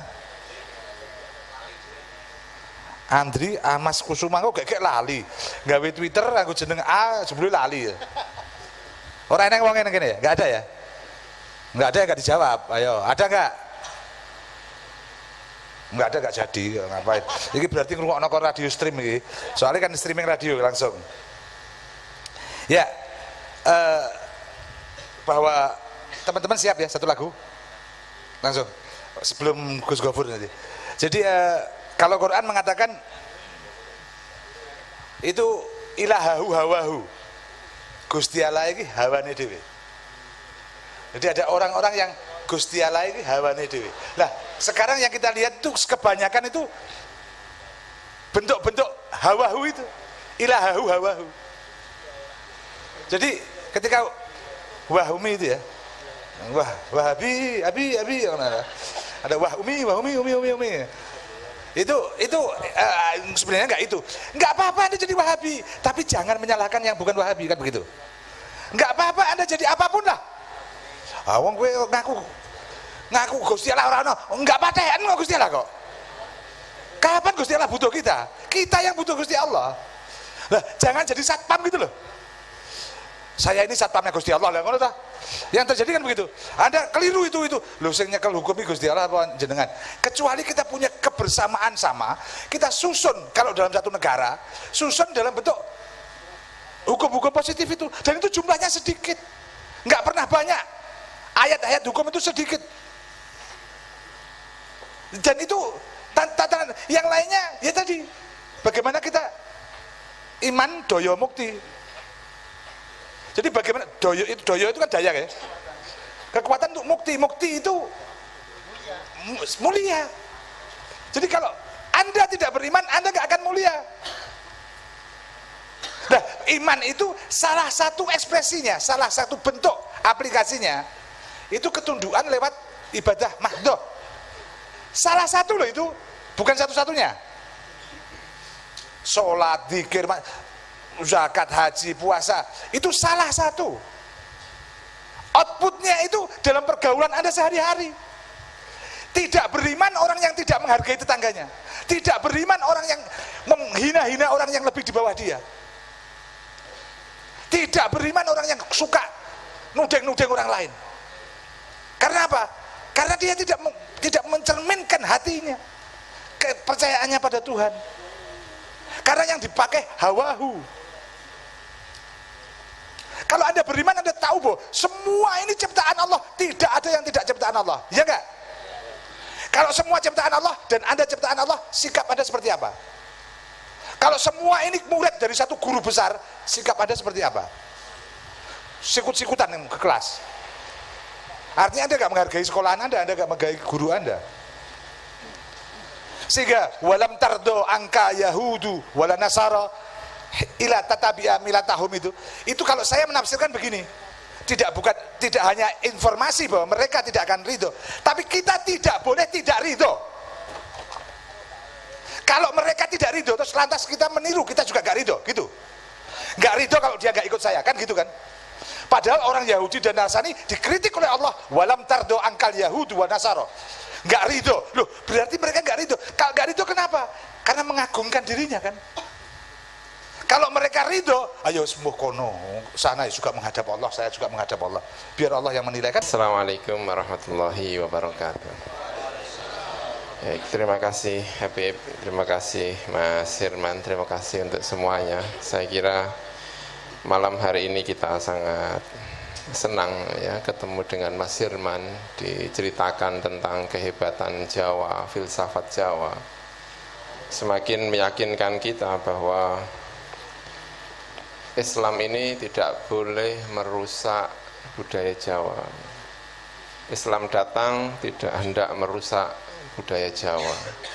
Andri Amas Kusuma kok gek lali. Gawe Twitter aku jeneng A sebelum lali ya. Ora eneng wong nang kene ya? Enggak ada ya? Enggak ada, enggak dijawab. Ayo, ada enggak? Enggak ada, enggak jadi. Ngapain? Ini berarti ngrungokno kok radio stream iki. Soalnya kan streaming radio langsung. Ya. Bahwa teman-teman siap ya satu lagu? Langsung. Sebelum Gus Gofur nanti. Jadi kalau Quran mengatakan itu ilahahu hawahu. Gusti Allah iki hawane dhewe. Jadi ada orang-orang yang Gusti Allah ini hawane dhewe. Lah, sekarang yang kita lihat itu kebanyakan itu bentuk-bentuk hawahu itu. Ilahahu hawahu. Jadi ketika wahumi itu ya. Wahabi, abi. Ada wahumi. Itu sebenarnya enggak itu. Enggak apa-apa Anda jadi Wahabi, tapi jangan menyalahkan yang bukan Wahabi kan begitu. Enggak apa-apa Anda jadi apapun lah. Wong kowe ngaku Gusti Allah ora ono. Enggak paten kok Gusti Allah kok. Kapan Gusti Allah butuh kita? Kita yang butuh Gusti Allah. Nah, jangan jadi satpam gitu loh. Saya ini satpamnya Gusti Allah lah, ngono ta? Yang terjadi kan begitu. Anda keliru itu. Lho sing nyekel hukumi Gusti Allah apa jenengan? Kecuali kita punya kebersamaan sama, kita susun kalau dalam satu negara, susun dalam bentuk hukum-hukum positif itu. Dan itu jumlahnya sedikit. Enggak pernah banyak. Ayat-ayat hukum itu sedikit. Dan itu tatanan yang lainnya ya tadi. Bagaimana kita iman doyo mukti. Jadi bagaimana doyo itu kan daya ya. Kekuatan untuk mukti itu mulia. Jadi kalau Anda tidak beriman, Anda nggak akan mulia. Nah, iman itu salah satu ekspresinya, salah satu bentuk aplikasinya itu ketundukan lewat ibadah mahdoh. Salah satu loh itu, bukan satu-satunya. Sholat, dzikir, zakat, haji, puasa, itu salah satu. Outputnya itu dalam pergaulan Anda sehari-hari. Tidak beriman orang yang tidak menghargai tetangganya. Tidak beriman orang yang menghina-hina orang yang lebih di bawah dia. Tidak beriman orang yang suka nudeng-nudeng orang lain. Karena apa? Karena dia tidak mencerminkan hatinya, kepercayaannya pada Tuhan. Karena yang dipakai hawahu. Kalau Anda beriman, Anda tahu bahwa semua ini ciptaan Allah, tidak ada yang tidak ciptaan Allah, ya enggak? Kalau semua ciptaan Allah dan Anda ciptaan Allah, sikap Anda seperti apa? Kalau semua ini murid dari satu guru besar, sikap Anda seperti apa? Sikut-sikutan ke kelas. Artinya Anda nggak menghargai sekolahan Anda nggak menghargai guru Anda. Sehingga walam tardo angka Yahudu wala Nasara ila tatabi'a milatahum itu kalau saya menafsirkan begini, tidak hanya informasi bahwa mereka tidak akan ridho, tapi kita tidak boleh tidak ridho. Kalau mereka tidak ridho terus lantas kita meniru, kita juga gak ridho gitu. Gak ridho kalau dia gak ikut saya, kan gitu kan. Padahal orang Yahudi dan Nasrani dikritik oleh Allah, walam tardo angkal Yahudu wa Nasara. Gak ridho. Loh, berarti mereka gak ridho. Kalau gak ridho kenapa? Karena mengagungkan dirinya kan. Kalau mereka ridho, ayo sembuh kono, sana juga menghadap Allah, saya juga menghadap Allah. Biar Allah yang menilai kan. Assalamualaikum warahmatullahi wabarakatuh. Terima kasih Habib, terima kasih Mas Hirman, terima kasih untuk semuanya. Saya kira malam hari ini kita sangat senang ya ketemu dengan Mas Hirman, diceritakan tentang kehebatan Jawa, filsafat Jawa. Semakin meyakinkan kita bahwa Islam ini tidak boleh merusak budaya Jawa. Islam datang tidak hendak merusak budaya Jawa.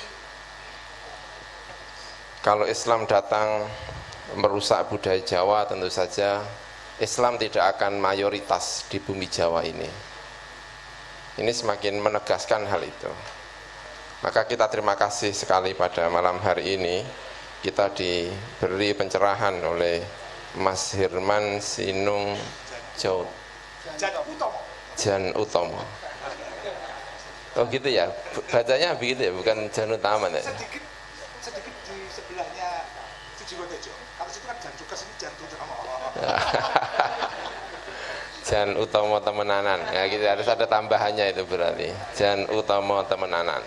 Kalau Islam datang merusak budaya Jawa, tentu saja Islam tidak akan mayoritas di bumi Jawa ini. Ini semakin menegaskan hal itu. Maka kita terima kasih sekali pada malam hari ini kita diberi pencerahan oleh Mas Hirman Sinung Jan Utomo. Oh gitu ya, bacanya begitu ya, bukan Jan Utama ya? Sedikit di sebelahnya Sujiwotejo. Kalau situ kan Jan Cukes, ini Jan Utomo. Jan Utomo Temenanan. Ya gitu, harus ada tambahannya itu berarti. Jan Utomo Temenanan.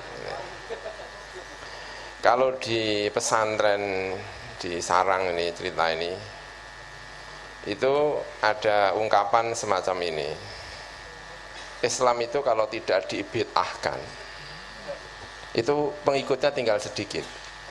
Kalau di pesantren di Sarang ini, cerita ini, itu ada ungkapan semacam ini. Islam itu kalau tidak dibid'ahkan, itu pengikutnya tinggal sedikit.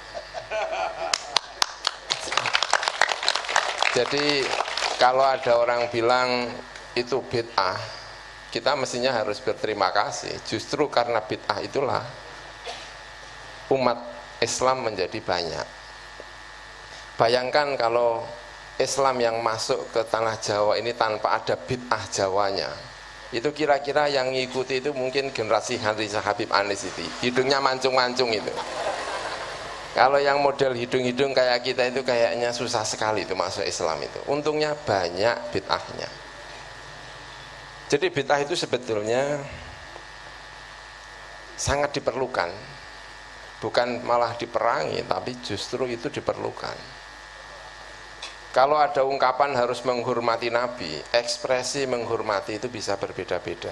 Jadi kalau ada orang bilang itu bid'ah, kita mestinya harus berterima kasih. Justru karena bid'ah itulah umat Islam menjadi banyak. Bayangkan kalau Islam yang masuk ke tanah Jawa ini tanpa ada bid'ah Jawanya, itu kira-kira yang ngikuti itu mungkin generasi Riza Habib Anis itu, hidungnya mancung-mancung itu. Kalau yang model hidung-hidung kayak kita itu kayaknya susah sekali itu masuk Islam itu. Untungnya banyak bid'ahnya. Jadi bid'ah itu sebetulnya sangat diperlukan bukan malah diperangi, tapi justru itu diperlukan. Kalau ada ungkapan harus menghormati Nabi, ekspresi menghormati itu bisa berbeda-beda.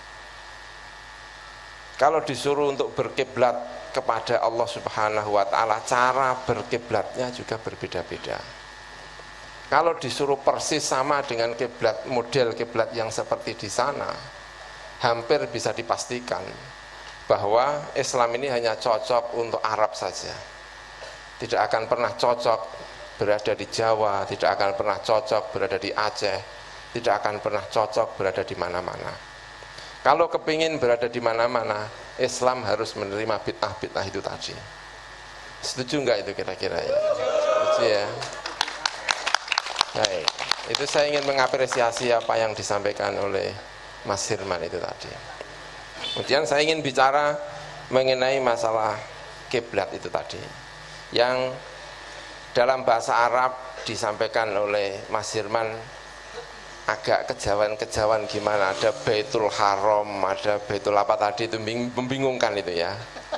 Kalau disuruh untuk berkiblat kepada Allah Subhanahu wa Ta'ala, cara berkiblatnya juga berbeda-beda. Kalau disuruh persis sama dengan kiblat, model kiblat yang seperti di sana, hampir bisa dipastikan bahwa Islam ini hanya cocok untuk Arab saja. Tidak akan pernah cocok berada di Jawa, tidak akan pernah cocok berada di Aceh, tidak akan pernah cocok berada di mana-mana. Kalau kepingin berada di mana-mana, Islam harus menerima bid'ah-bid'ah itu tadi. Setuju nggak itu kira-kira ya? Setuju ya? Baik, itu saya ingin mengapresiasi apa yang disampaikan oleh Mas Hirman itu tadi. Kemudian saya ingin bicara mengenai masalah kiblat itu tadi, yang dalam bahasa Arab disampaikan oleh Mas Hirman agak kejawan-kejawan gimana, ada Baitul Haram, ada Baitul apa tadi, itu membingungkan itu ya.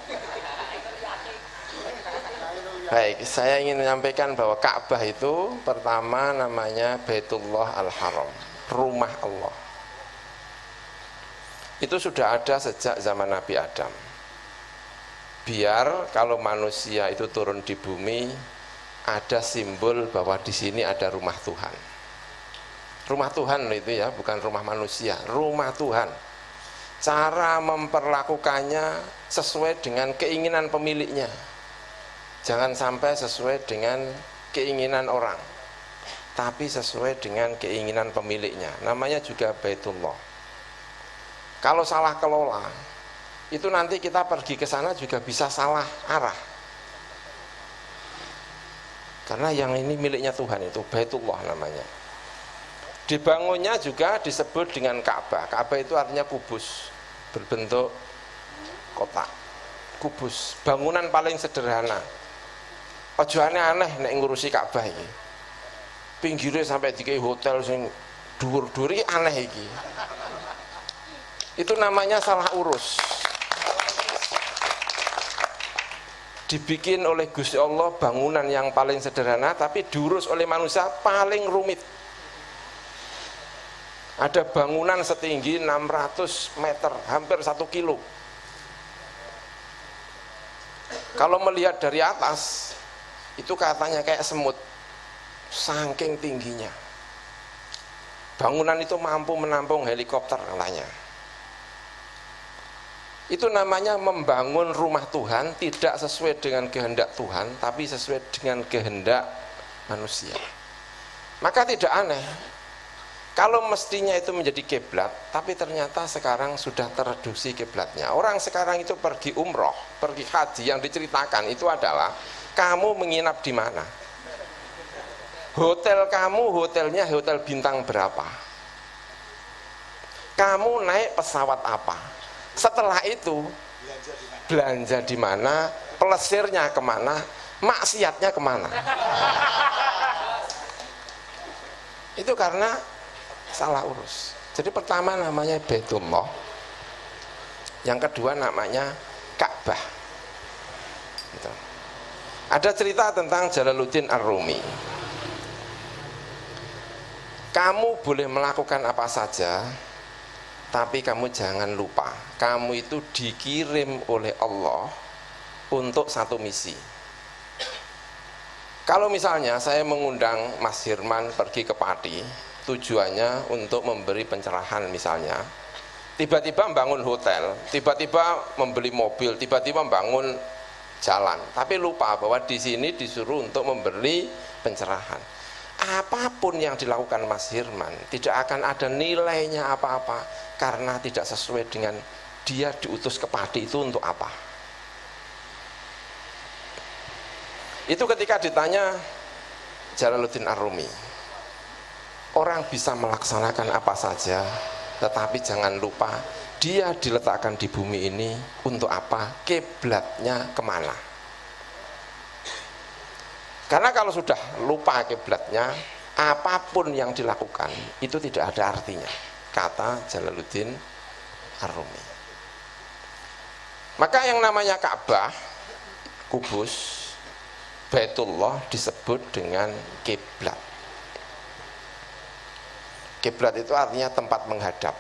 Baik, saya ingin menyampaikan bahwa Ka'bah itu pertama namanya Baitullah Al-Haram, rumah Allah. Itu sudah ada sejak zaman Nabi Adam. Biar kalau manusia itu turun di bumi, ada simbol bahwa di sini ada rumah Tuhan. Rumah Tuhan itu ya, bukan rumah manusia, rumah Tuhan. Cara memperlakukannya sesuai dengan keinginan pemiliknya. Jangan sampai sesuai dengan keinginan orang, tapi sesuai dengan keinginan pemiliknya. Namanya juga Baitullah. Kalau salah kelola, itu nanti kita pergi ke sana juga bisa salah arah. Karena yang ini miliknya Tuhan, itu Baitullah namanya. Dibangunnya juga disebut dengan Ka'bah. Ka'bah itu artinya kubus, berbentuk kotak. Kubus, bangunan paling sederhana. Ojo aneh-aneh nek ngurusi Ka'bah iki. Pinggirnya sampai dikai hotel sing dhuwur-dhuwur iki aneh iki. Itu namanya salah urus. Dibikin oleh Gusti Allah bangunan yang paling sederhana, tapi diurus oleh manusia paling rumit. Ada bangunan setinggi 600 meter, hampir 1 kilo. Kalau melihat dari atas, itu katanya kayak semut, saking tingginya. Bangunan itu mampu menampung helikopter katanya. Itu namanya membangun rumah Tuhan tidak sesuai dengan kehendak Tuhan, tapi sesuai dengan kehendak manusia. Maka tidak aneh kalau mestinya itu menjadi kiblat, tapi ternyata sekarang sudah tereduksi kiblatnya. Orang sekarang itu pergi umroh, pergi haji, yang diceritakan itu adalah kamu menginap di mana, hotel kamu, hotelnya hotel bintang berapa, kamu naik pesawat apa, setelah itu belanja di mana, pelesirnya kemana, maksiatnya kemana. Itu karena salah urus. Jadi pertama namanya Baitullah, yang kedua namanya Ka'bah. Gitu. Ada cerita tentang Jalaluddin Ar-Rumi. Kamu boleh melakukan apa saja, tapi kamu jangan lupa, kamu itu dikirim oleh Allah untuk satu misi. Kalau misalnya saya mengundang Mas Hirman pergi ke Pati, tujuannya untuk memberi pencerahan misalnya, tiba-tiba membangun hotel, tiba-tiba membeli mobil, tiba-tiba membangun jalan, tapi lupa bahwa di sini disuruh untuk memberi pencerahan. Apapun yang dilakukan Mas Hirman tidak akan ada nilainya apa-apa, karena tidak sesuai dengan dia diutus ke Pati itu untuk apa. Itu ketika ditanya Jalaluddin Ar-Rumi, orang bisa melaksanakan apa saja, tetapi jangan lupa dia diletakkan di bumi ini untuk apa, kiblatnya kemana. Karena kalau sudah lupa kiblatnya, apapun yang dilakukan itu tidak ada artinya, kata Jalaluddin Ar-Rumi. Maka yang namanya Ka'bah kubus Baitullah disebut dengan kiblat. Kiblat itu artinya tempat menghadap.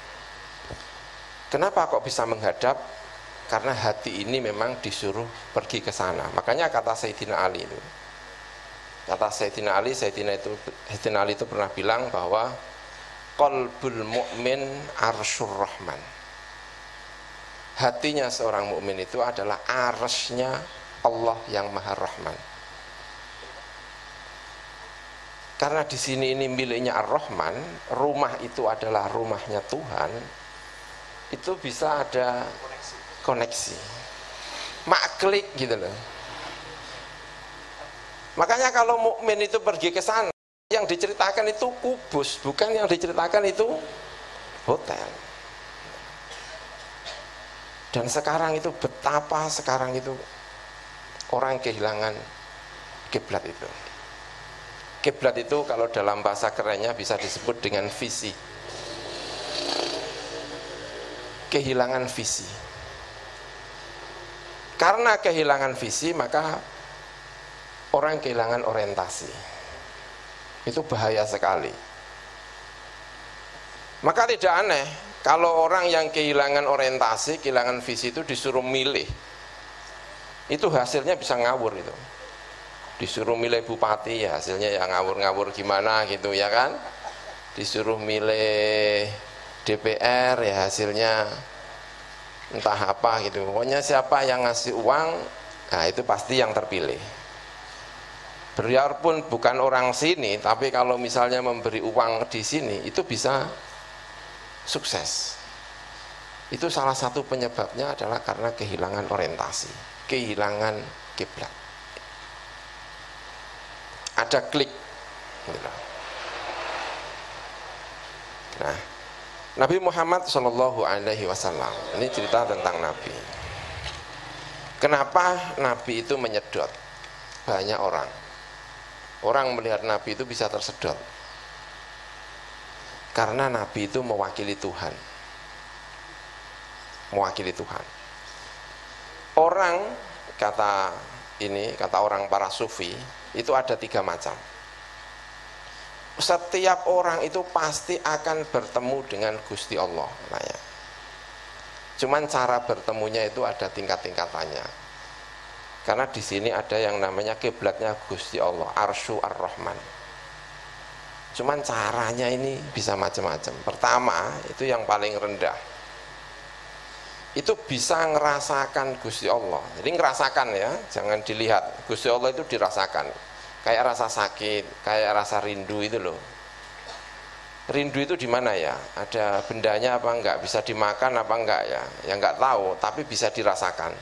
Kenapa kok bisa menghadap? Karena hati ini memang disuruh pergi ke sana. Makanya kata Sayyidina Ali itu. Kata Sayyidina Ali itu pernah bilang bahwa qalbul mu'min arsyur rahman. Hatinya seorang mukmin itu adalah arsy-nya Allah yang Maha Rahman. Karena di sini ini miliknya Ar-Rahman, rumah itu adalah rumahnya Tuhan, itu bisa ada koneksi. Maklik gitu loh. Makanya kalau mukmin itu pergi ke sana, yang diceritakan itu kubus, bukan yang diceritakan itu hotel. Dan sekarang itu betapa sekarang itu orang kehilangan kiblat itu. Kiblat itu kalau dalam bahasa kerennya bisa disebut dengan visi. Kehilangan visi. Karena kehilangan visi maka orang kehilangan orientasi. Itu bahaya sekali. Maka tidak aneh kalau orang yang kehilangan orientasi, kehilangan visi itu disuruh milih, itu hasilnya bisa ngawur itu. Disuruh milih bupati ya hasilnya ya ngawur-ngawur gimana gitu ya kan. Disuruh milih DPR ya hasilnya entah apa gitu. Pokoknya siapa yang ngasih uang, nah itu pasti yang terpilih. Biarpun bukan orang sini, tapi kalau misalnya memberi uang di sini itu bisa sukses. Itu salah satu penyebabnya adalah karena kehilangan orientasi, kehilangan kiblat. Ada klik. Nah, Nabi Muhammad SAW, ini cerita tentang Nabi. Kenapa Nabi itu menyedot banyak orang? Orang melihat Nabi itu bisa tersedot. Karena Nabi itu mewakili Tuhan. Mewakili Tuhan. Orang kata orang para sufi itu ada 3 macam. Setiap orang itu pasti akan bertemu dengan Gusti Allah. Cuman cara bertemunya itu ada tingkat-tingkatannya. Karena di sini ada yang namanya kiblatnya Gusti Allah, Arsyu Ar-Rahman. Cuman caranya ini bisa macam-macam. Pertama, itu yang paling rendah. Itu bisa ngerasakan Gusti Allah. Jadi ngerasakan ya, jangan dilihat. Gusti Allah itu dirasakan. Kayak rasa sakit, kayak rasa rindu itu loh. Rindu itu di mana ya? Ada bendanya apa enggak? Bisa dimakan apa enggak ya? Ya enggak tahu, tapi bisa dirasakan.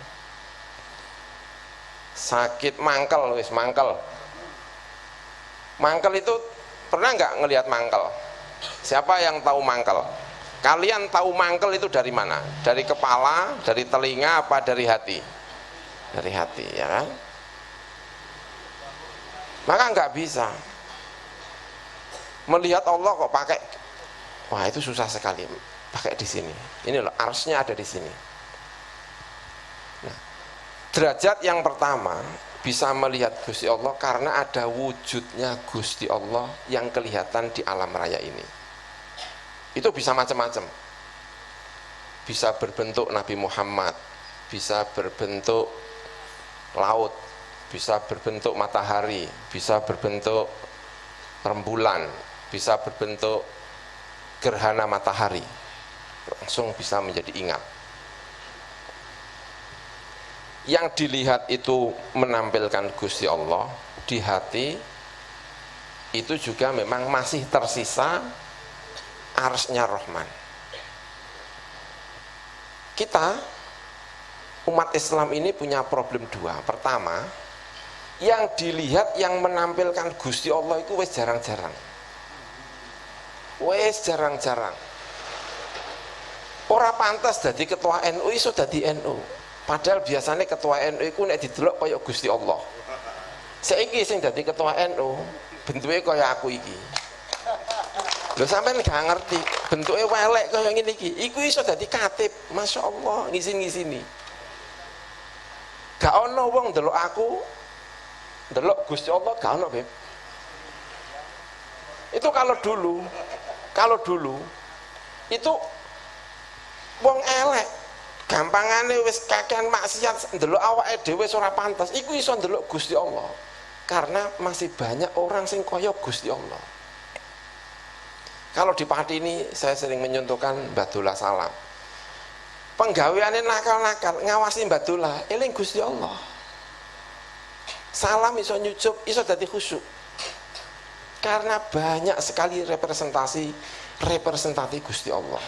Sakit mangkel, wis mangkel. Mangkel itu pernah enggak ngelihat mangkel? Siapa yang tahu mangkel? Kalian tahu mangkel itu dari mana? Dari kepala, dari telinga, apa dari hati? Dari hati, ya kan? Maka enggak bisa melihat Allah kok pakai, wah itu susah sekali pakai di sini. Ini loh, arsnya ada di sini. Nah, derajat yang pertama bisa melihat Gusti Allah karena ada wujudnya Gusti Allah yang kelihatan di alam raya ini. Itu bisa macam-macam. Bisa berbentuk Nabi Muhammad, bisa berbentuk laut, bisa berbentuk matahari, bisa berbentuk rembulan, bisa berbentuk gerhana matahari. Langsung bisa menjadi ingat. Yang dilihat itu menampilkan Gusti Allah di hati, itu juga memang masih tersisa arsy-nya Rahman. Kita umat Islam ini punya problem 2. Pertama, yang dilihat yang menampilkan Gusti Allah itu wis jarang-jarang. Wis jarang-jarang. Ora pantas dadi ketua NU iso dadi NU. Padahal biasanya ketua NU iku nek didelok kaya Gusti Allah. Saiki sing dadi ketua NU bentuke kaya aku iki. Lho sampean gak ngerti, bentuke welek kaya ngene iki. Iku iso dadi katib, masyaallah, ngisin-ngisini. Gak ono wong ndelok aku, ndelok Gusti Allah, gak ono, Beb. Itu kalau dulu itu wong elek gampangane wis kakean maksiat ndelok awake dhewe ora pantes, iku iso ndelok Gusti Allah. Karena masih banyak orang sing kaya Gusti Allah. Kalau di Pati ini saya sering menyuntuhkan Mbah Dullah Salam. Penggaweane nakal-nakal, ngawasi Mbah Dullah, eling Gusti Allah. Salam iso nyucup, iso dadi khusyuk. Karena banyak sekali representasi Gusti Allah.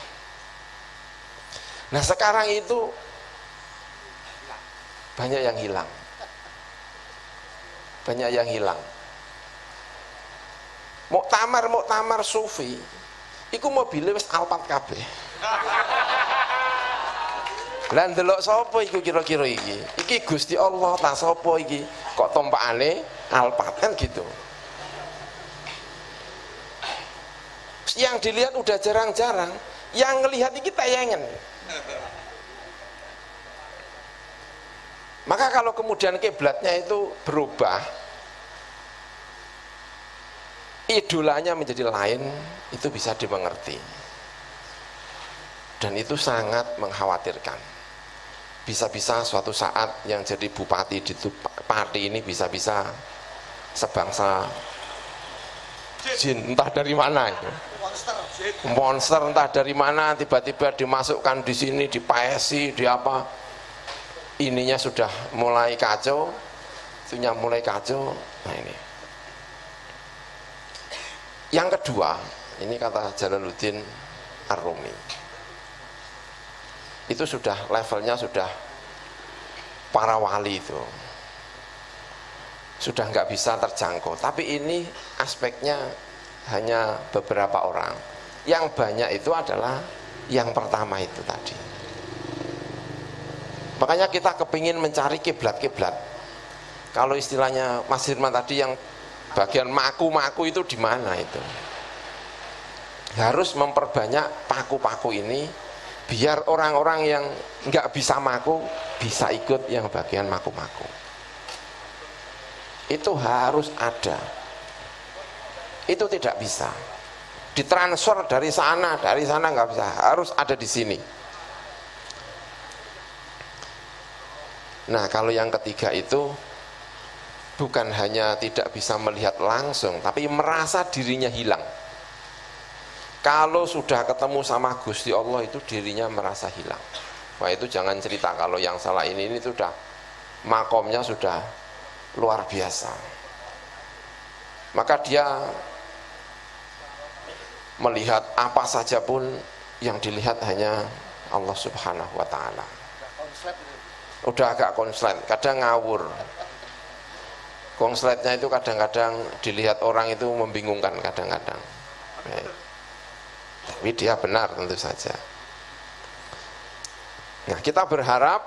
Nah sekarang itu banyak yang hilang. Muktamar sufi iku mobilnya wis Alphard kabeh. Lah ndelok sapa iku kira-kira iki? Iki Gusti Allah ta sapa iki? Kok tompakane Alphard kan gitu. Yang dilihat udah jarang-jarang, yang ngelihat iki tayangan. Maka kalau kemudian kiblatnya itu berubah, idolanya menjadi lain, itu bisa dimengerti. Dan itu sangat mengkhawatirkan. Bisa-bisa suatu saat yang jadi bupati di Pati ini bisa-bisa sebangsa jin, entah dari mana itu. Monster entah dari mana tiba-tiba dimasukkan di sini, dipaesi, di apa. Ininya sudah mulai kacau, itunya mulai kacau. Nah ini. Yang kedua, ini kata Jalaluddin Ar-Rumi. Itu sudah levelnya sudah para wali itu. Sudah nggak bisa terjangkau. Tapi ini aspeknya hanya beberapa orang. Yang banyak itu adalah yang pertama itu tadi. Makanya kita kepingin mencari kiblat-kiblat. Kalau istilahnya Mas Hirman tadi yang bagian maku-maku itu di mana itu? Harus memperbanyak paku-paku ini biar orang-orang yang nggak bisa maku bisa ikut yang bagian maku-maku. Itu harus ada. Itu tidak bisa ditransfer dari sana nggak bisa, harus ada di sini. Nah kalau yang ketiga itu bukan hanya tidak bisa melihat langsung, tapi merasa dirinya hilang. Kalau sudah ketemu sama Gusti Allah itu dirinya merasa hilang. Wah itu jangan cerita, kalau yang salah ini sudah makomnya sudah luar biasa. Maka dia melihat apa saja pun yang dilihat hanya Allah Subhanahu wa ta'ala. Udah agak konslet, kadang ngawur. Konsletnya itu kadang-kadang dilihat orang itu membingungkan kadang-kadang. Tapi dia benar tentu saja. Nah kita berharap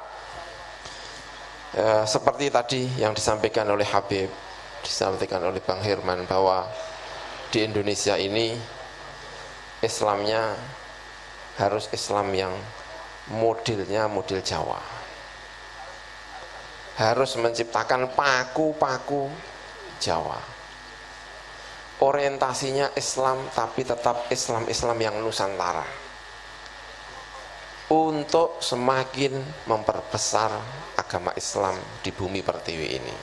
seperti tadi yang disampaikan oleh Habib, disampaikan oleh Bang Hirman, bahwa di Indonesia ini Islamnya harus Islam yang modelnya model Jawa. Harus menciptakan paku-paku Jawa. Orientasinya Islam tapi tetap Islam yang Nusantara. Untuk semakin memperbesar agama Islam di bumi pertiwi ini.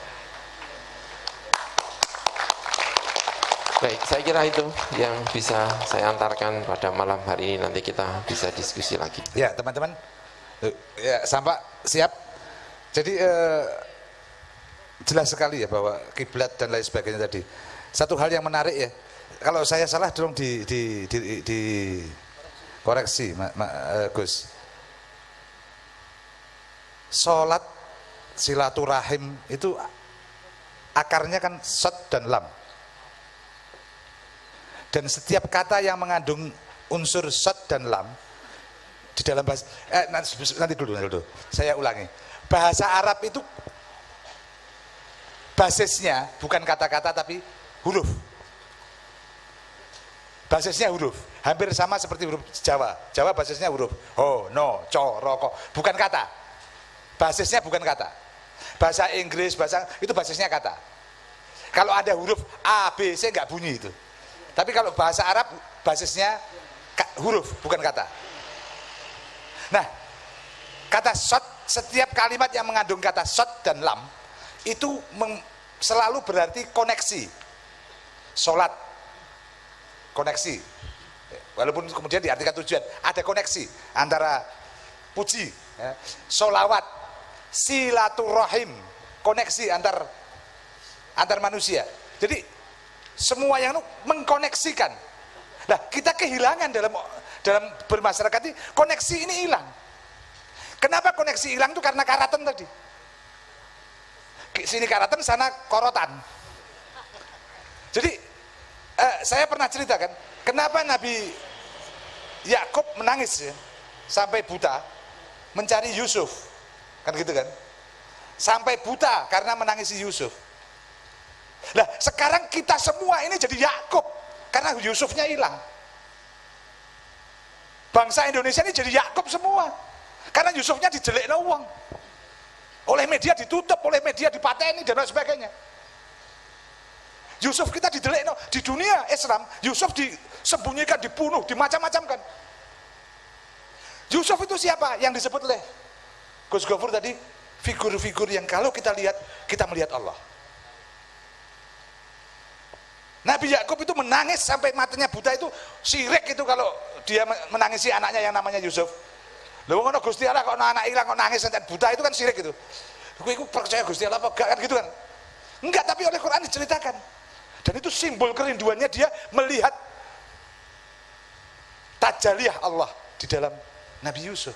Baik, saya kira itu yang bisa saya antarkan pada malam hari ini. Nanti kita bisa diskusi lagi. Ya teman-teman, ya sampai siap. Jadi jelas sekali ya bahwa kiblat dan lain sebagainya tadi. Satu hal yang menarik ya, kalau saya salah tolong di koreksi Gus. Sholat silaturahim itu akarnya kan sod dan lam. Dan setiap kata yang mengandung unsur sod dan lam di dalam bahasa nanti dulu. Saya ulangi. Bahasa Arab itu basisnya bukan kata-kata tapi huruf. Basisnya huruf. Hampir sama seperti huruf Jawa. Jawa basisnya huruf. Ho, no, co, roko. Bukan kata. Basisnya bukan kata. bahasa Inggris, itu basisnya kata. Kalau ada huruf A, B, C nggak bunyi itu. Tapi kalau bahasa Arab basisnya huruf, bukan kata. Nah, kata sod, setiap kalimat yang mengandung kata sod dan lam itu selalu berarti koneksi. Sholat, koneksi. Walaupun kemudian diartikan tujuan, ada koneksi antara puji, ya. Sholawat, silaturahim, koneksi antar manusia. Jadi semua yang mengkoneksikan. Nah, kita kehilangan dalam bermasyarakat ini, koneksi ini hilang. Kenapa koneksi hilang itu? Karena karatan tadi. Sini karatan, sana korotan. Jadi saya pernah ceritakan kenapa Nabi Yakub menangis ya, sampai buta mencari Yusuf, kan gitu kan? Sampai buta karena menangisi Yusuf. Nah, sekarang kita semua ini jadi Yakub karena Yusufnya hilang. Bangsa Indonesia ini jadi Yakub semua karena Yusufnya dijelekno wong. Oleh media ditutup, oleh media dipateni dan lain sebagainya. Yusuf kita dijelekno di dunia Islam, Yusuf disembunyikan, dibunuh, dimacam-macamkan. Yusuf itu siapa? Yang disebut oleh Gus Gofur tadi, figur-figur yang kalau kita lihat, kita melihat Allah. Nabi Yakub itu menangis sampai matanya buta, itu syirik itu kalau dia menangisi anaknya yang namanya Yusuf. Lha wong ngono Gusti Allah kok anak hilang kok nangis sampai buta, itu kan syirik itu. Kowe iku percaya Gusti Allah apa enggak kan gitu kan? Enggak, tapi oleh Quran diceritakan. Dan itu simbol kerinduannya dia melihat tajalliyah Allah di dalam Nabi Yusuf.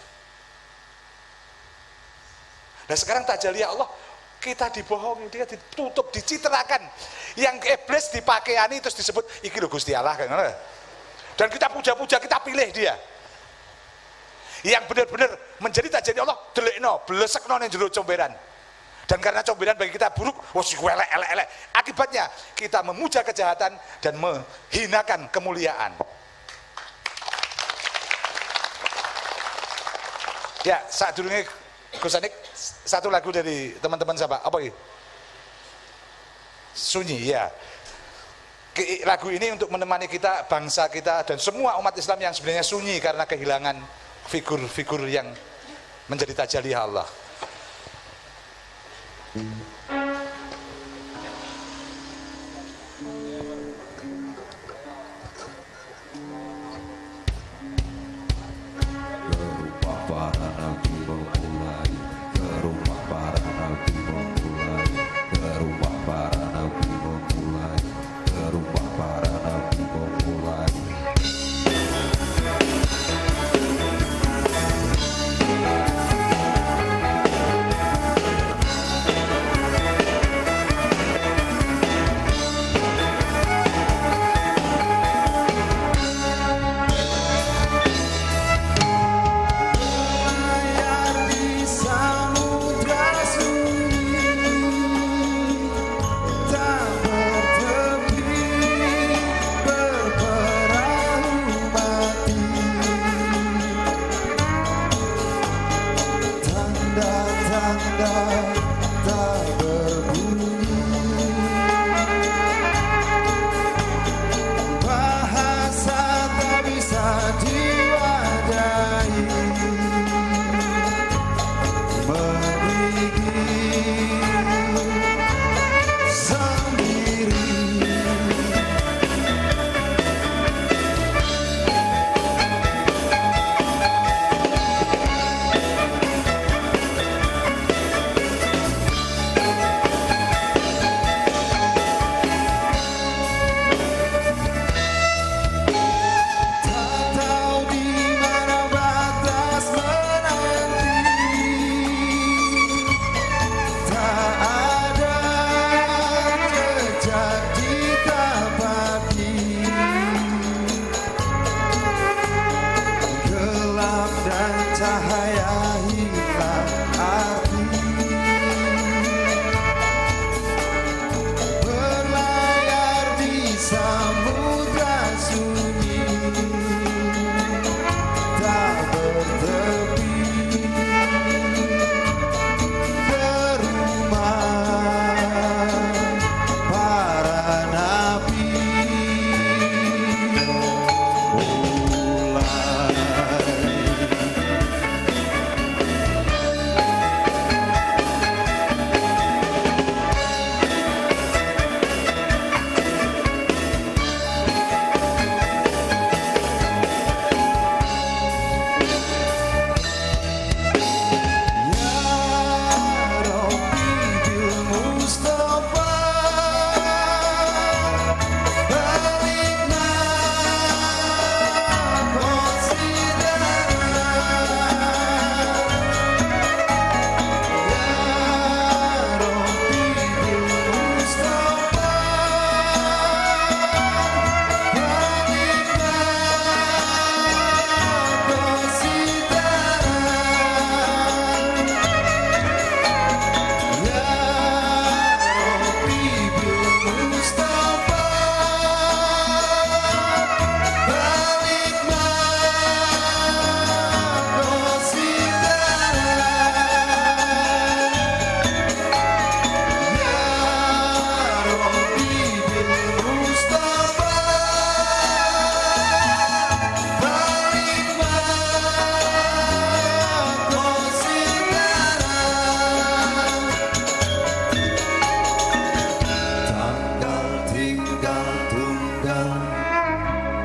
Nah, sekarang tajalliyah Allah kita dibohongi, dia ditutup, dicitrakan. Yang iblis dipakaiani terus disebut iki lho Gusti Allah kan. Dan kita puja-puja, kita pilih dia. Yang benar-benar menjadi tajalliyah Allah, delekno, blesekno ning jero comberan. Dan karena comberan bagi kita buruk, wes elek. Akibatnya kita memuja kejahatan dan menghinakan kemuliaan. Ya, saat dulunya Gus Anik, satu lagu dari teman-teman siapa? Apa ini? Sunyi, ya. Lagu ini untuk menemani kita, bangsa kita, dan semua umat Islam yang sebenarnya sunyi karena kehilangan figur-figur yang menjadi tajalliyah Allah.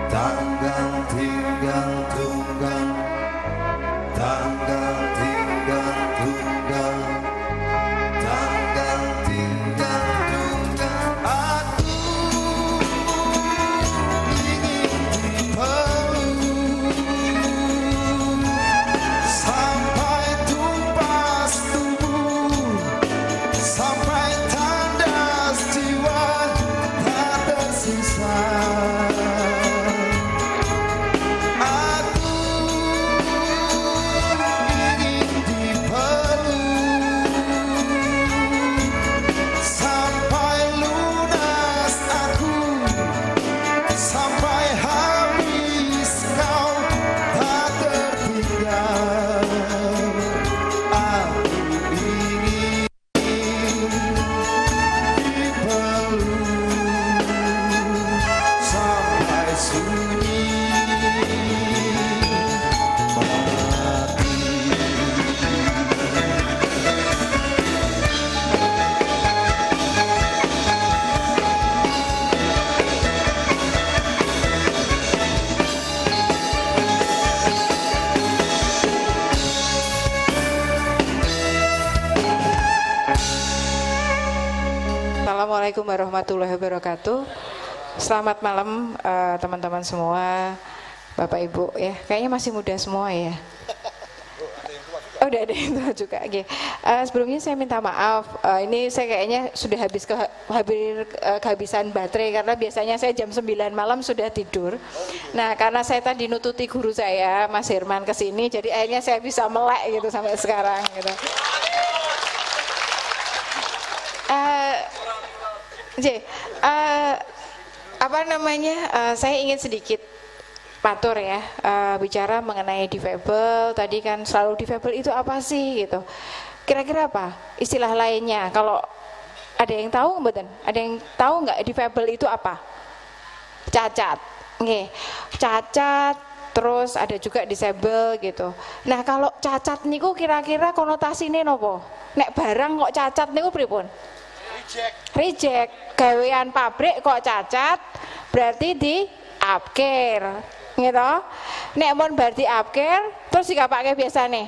tanggal tinggal tunggal, tanggal tinggal tunggal, tanggal tinggal tunggal. Aku ingin dipeluk sampai tumpas tubuh, sampai tandas jiwa tak tersisa. Assalamualaikum warahmatullahi wabarakatuh. Selamat malam teman-teman semua, Bapak Ibu ya. Kayaknya masih muda semua ya. Oh, udah ada yang tua juga. Okay. Sebelumnya saya minta maaf. Ini saya kayaknya sudah kehabisan baterai karena biasanya saya jam 9 malam sudah tidur. Nah, karena saya tadi nututi guru saya, Mas Herman kesini, jadi akhirnya saya bisa melek gitu sampai sekarang gitu. Saya ingin sedikit matur ya, bicara mengenai difabel. Tadi kan selalu difabel itu apa sih gitu. Kira-kira apa istilah lainnya? Kalau ada yang tahu mboten? Ada yang tahu nggak difabel itu apa? Cacat. Nggih. Cacat, terus ada juga disable gitu. Nah, kalau cacat niku kira-kira konotasinya nopo? Nek barang kok cacat niku pripun? Reject. Gawean pabrik kok cacat, berarti di upcare gitu. Nek mon bar di upcare terus dikapake biasane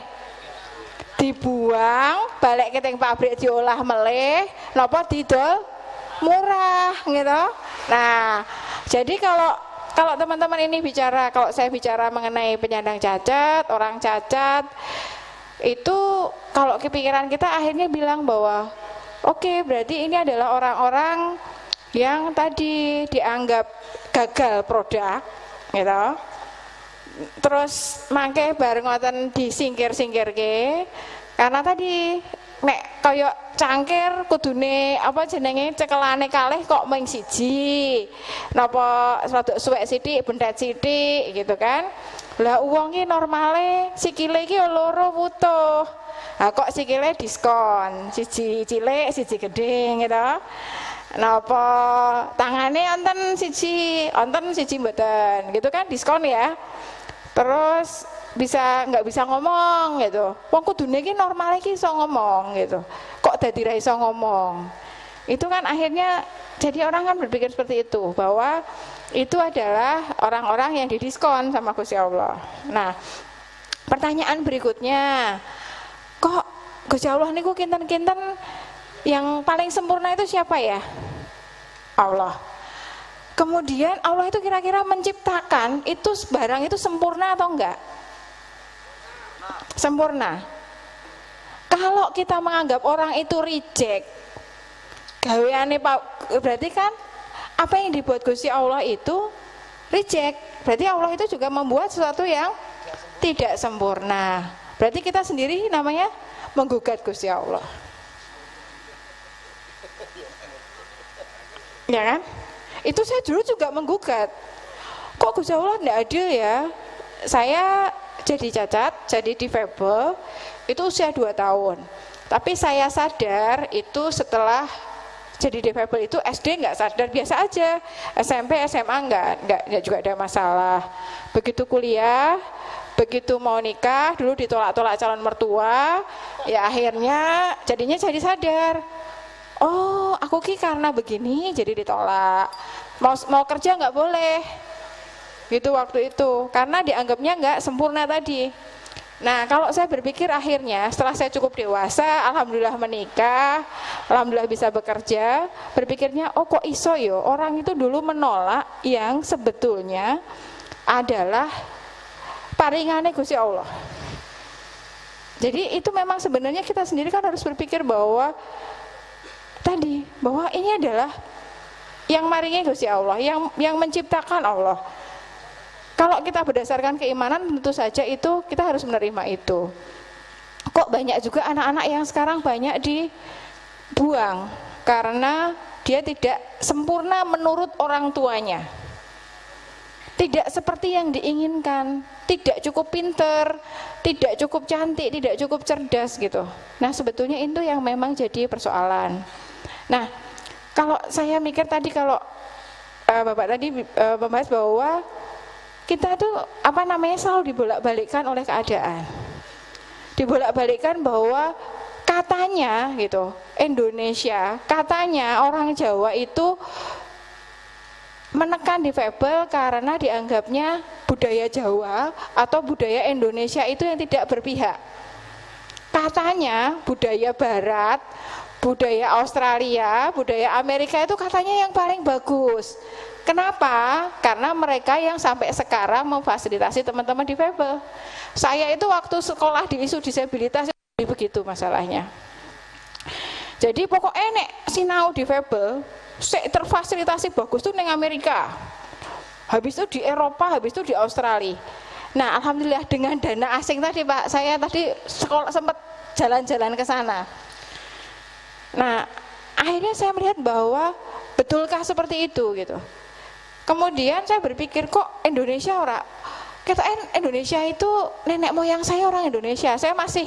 dibuang balik ke teng pabrik diolah meleh napa didol murah gitu. Nah, jadi kalau teman-teman ini bicara, kalau saya bicara mengenai penyandang cacat, orang cacat itu kalau kepikiran kita akhirnya bilang bahwa oke, berarti ini adalah orang-orang yang tadi dianggap gagal produk, gitu. Terus mangke bareng ngoten disingkir-singkir ke, karena tadi nek kaya cangkir kudune apa jenenge cekelane kalih kok mung siji. Napa rada suwek sithik, bendet sithik gitu kan. Lah wong ki normale sikile ki loro wutuh. Nah, kok sikile diskon, siji cilik, siji gede gitu. Napa tangane onten siji mboten, gitu kan diskon ya. Terus nggak bisa ngomong gitu. Wong kudune iki normale iki iso ngomong gitu. Kok dadi ra iso ngomong? Itu kan akhirnya jadi orang kan berpikir seperti itu, bahwa itu adalah orang-orang yang didiskon sama Gusti Allah. Nah, pertanyaan berikutnya, kok Gusti Allah niku kinten-kinten yang paling sempurna itu siapa ya? Allah. Kemudian Allah itu kira-kira menciptakan itu barang itu sempurna atau enggak? Sempurna. Kalau kita menganggap orang itu reject, gaweane berarti kan apa yang dibuat Gusti Allah itu reject. Berarti Allah itu juga membuat sesuatu yang tidak sempurna. Berarti kita sendiri namanya menggugat Gusti Allah. Ya kan? Itu saya dulu juga menggugat. Kok Gusti Allah tidak adil ya? Saya jadi cacat, jadi difabel itu usia 2 tahun. Tapi saya sadar itu setelah jadi difabel itu SD nggak sadar, biasa aja. SMP, SMA nggak juga ada masalah. Begitu kuliah, begitu mau nikah, dulu ditolak-tolak calon mertua, ya akhirnya jadinya jadi sadar. Oh, aku ki karena begini jadi ditolak. Mau kerja nggak boleh. gitu waktu itu, karena dianggapnya nggak sempurna tadi. Nah, kalau saya berpikir akhirnya setelah saya cukup dewasa, alhamdulillah menikah, alhamdulillah bisa bekerja, berpikirnya, oh kok iso yo, orang itu dulu menolak yang sebetulnya adalah paringane Gusti Allah. Jadi itu memang sebenarnya kita sendiri kan harus berpikir bahwa tadi, bahwa ini adalah yang maringi Gusti Allah, yang menciptakan Allah. Kalau kita berdasarkan keimanan, tentu saja itu kita harus menerima itu. Kok banyak juga anak-anak yang sekarang banyak dibuang karena dia tidak sempurna menurut orang tuanya, tidak seperti yang diinginkan, tidak cukup pinter, tidak cukup cantik, tidak cukup cerdas gitu. Nah, sebetulnya itu yang memang jadi persoalan. Nah, kalau saya mikir tadi, kalau Bapak tadi membahas bahwa kita tuh selalu dibolak-balikkan oleh keadaan, dibolak-balikkan bahwa katanya gitu Indonesia, katanya orang Jawa itu menekan difabel karena dianggapnya budaya Jawa atau budaya Indonesia itu yang tidak berpihak. Katanya budaya Barat, budaya Australia, budaya Amerika itu katanya yang paling bagus. Kenapa? Karena mereka yang sampai sekarang memfasilitasi teman-teman difabel. Saya itu waktu sekolah di isu disabilitas itu begitu masalahnya. Jadi pokoknya nek sinau difabel terfasilitasi bagus tuh neng Amerika, habis itu di Eropa, habis itu di Australia. Nah, alhamdulillah dengan dana asing tadi Pak, saya tadi sekolah sempat jalan-jalan ke sana. Nah, akhirnya saya melihat bahwa betulkah seperti itu gitu. Kemudian saya berpikir, kok Indonesia Indonesia itu nenek moyang saya orang Indonesia. Saya masih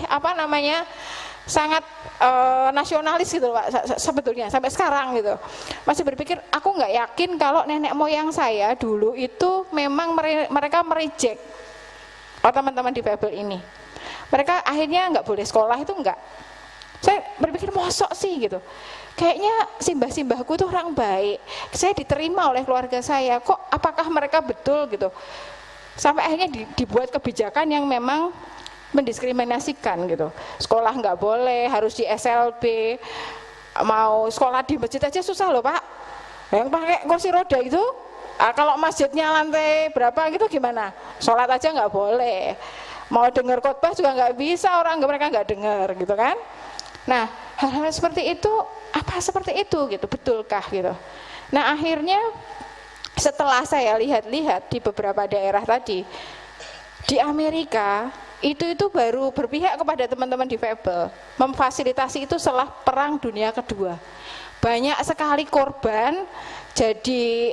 sangat nasionalis gitu Pak, sebetulnya sampai sekarang gitu. Masih berpikir, aku nggak yakin kalau nenek moyang saya dulu itu memang mereka mereject teman-teman difabel ini. Mereka akhirnya nggak boleh sekolah, itu enggak. Saya berpikir mosok sih gitu. Kayaknya simbah-simbahku tuh orang baik. Saya diterima oleh keluarga saya. Kok apakah mereka betul gitu? Sampai akhirnya dibuat kebijakan yang memang mendiskriminasikan gitu. Sekolah nggak boleh, harus di SLB. Mau sekolah di masjid aja susah loh Pak. Yang pakai kursi roda itu, kalau masjidnya lantai berapa gitu gimana? Sholat aja nggak boleh. Mau dengar khotbah juga nggak bisa, mereka nggak dengar gitu kan. Nah, hal-hal seperti itu, apa seperti itu gitu, betulkah gitu. Nah, akhirnya setelah saya lihat-lihat di beberapa daerah tadi, di Amerika itu baru berpihak kepada teman-teman difabel, memfasilitasi itu setelah Perang Dunia Kedua. Banyak sekali korban jadi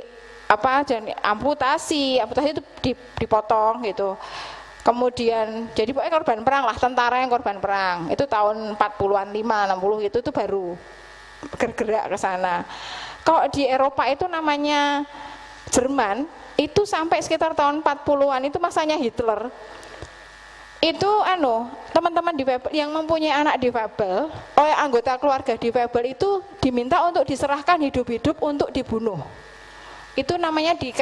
amputasi itu dipotong gitu. Kemudian jadi pokoknya korban perang lah, tentara yang korban perang. Itu tahun 40-an, 60 itu baru bergerak ke sana. Kalau di Eropa itu namanya Jerman, itu sampai sekitar tahun 40-an itu masanya Hitler. Itu teman-teman difabel yang mempunyai anak difabel, oleh anggota keluarga difabel itu diminta untuk diserahkan hidup-hidup untuk dibunuh. Itu namanya di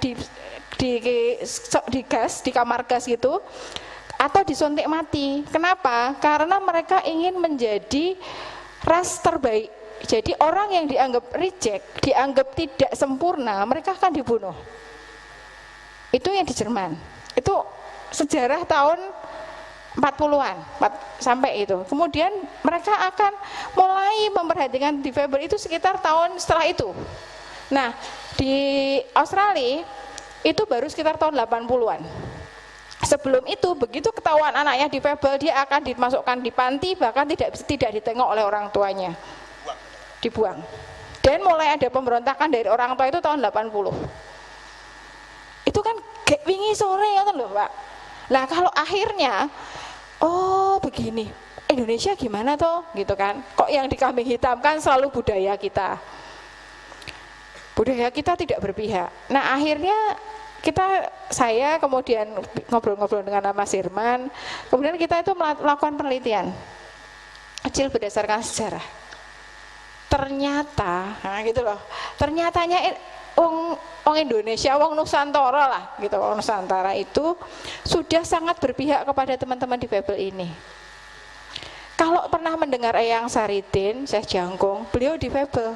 gas, di kamar gas gitu, atau disuntik mati. Kenapa? Karena mereka ingin menjadi ras terbaik. Jadi orang yang dianggap reject, dianggap tidak sempurna, mereka akan dibunuh. Itu yang di Jerman. Itu sejarah tahun 40-an sampai itu. Kemudian mereka akan mulai memperhatikan difabel itu sekitar tahun setelah itu. Nah, di Australia itu baru sekitar tahun 80-an. Sebelum itu, begitu ketahuan anaknya difabel, dia akan dimasukkan di panti, bahkan tidak ditengok oleh orang tuanya, dibuang. Dan mulai ada pemberontakan dari orang tua itu tahun 80. Itu kan wingi sore ya loh Pak. Nah, kalau akhirnya begini, Indonesia gimana toh gitu kan, kok yang dikambing hitamkan selalu budaya kita. Budaya kita tidak berpihak. Nah, akhirnya saya kemudian ngobrol-ngobrol dengan Mas Irman, kemudian kita itu melakukan penelitian kecil berdasarkan sejarah. Ternyata, gitu loh. Ternyatanya wong Indonesia, wong Nusantara lah gitu, wong Nusantara itu sudah sangat berpihak kepada teman-teman difabel ini. Kalau pernah mendengar Eyang Saridin, Syekh Jangkung, beliau difabel.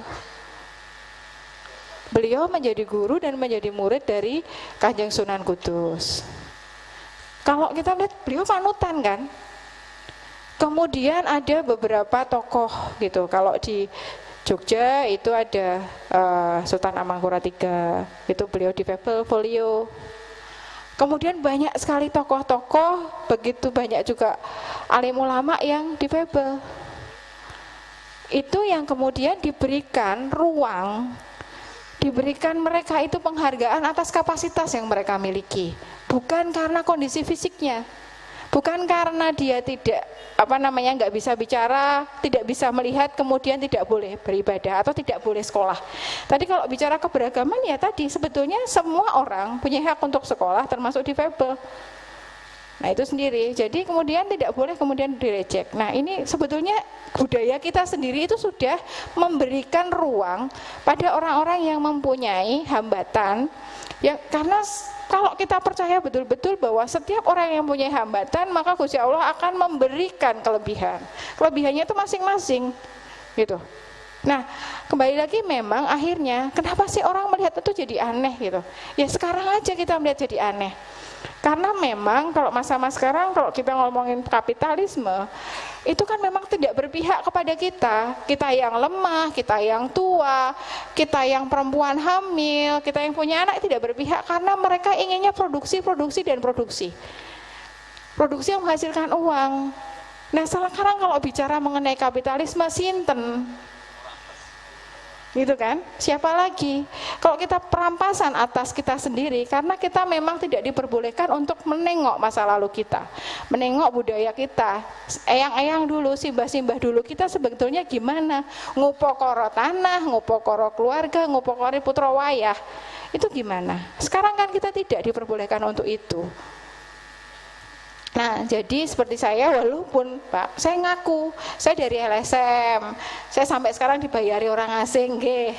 Beliau menjadi guru dan menjadi murid dari Kanjeng Sunan Kudus. Kalau kita lihat beliau panutan kan. Kemudian ada beberapa tokoh gitu. Kalau di Jogja itu ada Sultan Amangkurat III, itu beliau difabel folio. Kemudian banyak sekali tokoh-tokoh, begitu banyak juga alim ulama yang difabel. Itu yang kemudian diberikan ruang, diberikan mereka itu penghargaan atas kapasitas yang mereka miliki, bukan karena kondisi fisiknya. Bukan karena dia tidak nggak bisa bicara, tidak bisa melihat, kemudian tidak boleh beribadah atau tidak boleh sekolah. Tadi kalau bicara keberagaman ya tadi sebetulnya semua orang punya hak untuk sekolah termasuk difabel. Nah itu sendiri. Jadi kemudian tidak boleh kemudian direject. Nah ini sebetulnya budaya kita sendiri itu sudah memberikan ruang pada orang-orang yang mempunyai hambatan. Ya karena kalau kita percaya betul-betul bahwa setiap orang yang punya hambatan, maka Gusti Allah akan memberikan kelebihan. Kelebihannya itu masing-masing, gitu. Nah, kembali lagi memang akhirnya, kenapa sih orang melihat itu jadi aneh gitu? Ya sekarang aja kita melihat jadi aneh. Karena memang kalau masa-masa sekarang kalau kita ngomongin kapitalisme, itu kan memang tidak berpihak kepada kita yang lemah, kita yang tua, kita yang perempuan hamil, kita yang punya anak tidak berpihak karena mereka inginnya produksi yang menghasilkan uang. Nah sekarang kalau bicara mengenai kapitalisme sinten gitu kan, siapa lagi? Kalau kita perampasan atas kita sendiri, karena kita memang tidak diperbolehkan untuk menengok masa lalu kita, menengok budaya kita, eyang-eyang dulu, simbah-simbah dulu, kita sebetulnya gimana, ngupokoro tanah, ngupokoro keluarga, ngupokoro putra wayah, itu gimana? Sekarang kan kita tidak diperbolehkan untuk itu. Nah, jadi seperti saya, walaupun Pak, saya ngaku, saya dari LSM, saya sampai sekarang dibayari orang asing, nggih.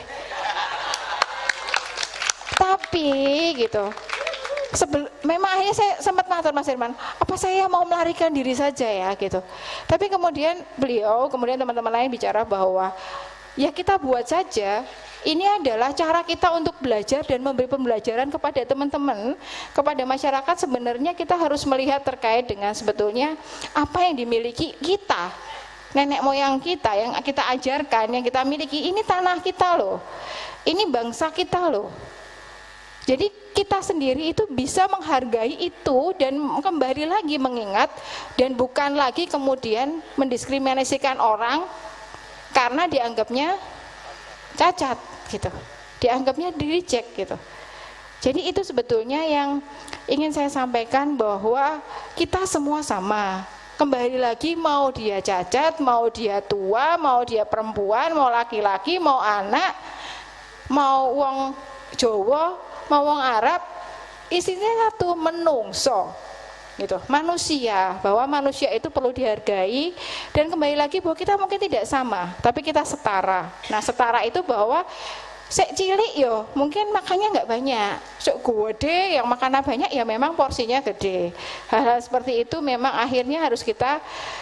Tapi gitu, memang akhirnya saya sempat ngatur Mas Irman, apa saya mau melarikan diri saja ya gitu. Tapi kemudian beliau, kemudian teman-teman lain bicara bahwa ya kita buat saja. Ini adalah cara kita untuk belajar dan memberi pembelajaran kepada teman-teman, kepada masyarakat. Sebenarnya kita harus melihat terkait dengan sebetulnya apa yang dimiliki kita, nenek moyang kita, yang kita ajarkan, yang kita miliki. Ini tanah kita loh, ini bangsa kita loh. Jadi kita sendiri itu bisa menghargai itu dan kembali lagi mengingat, dan bukan lagi kemudian mendiskriminasikan orang karena dianggapnya cacat gitu, dianggapnya di-reject gitu. Jadi itu sebetulnya yang ingin saya sampaikan, bahwa kita semua sama. Kembali lagi, mau dia cacat, mau dia tua, mau dia perempuan, mau laki-laki, mau anak, mau wong Jawa, mau wong Arab, isinya satu, menungso gitu, manusia, bahwa manusia itu perlu dihargai. Dan kembali lagi bahwa kita mungkin tidak sama, tapi kita setara. Nah setara itu bahwa sek cilik yo mungkin makannya nggak banyak, sek gede yang makanan banyak ya memang porsinya gede. Hal-hal seperti itu memang akhirnya harus kita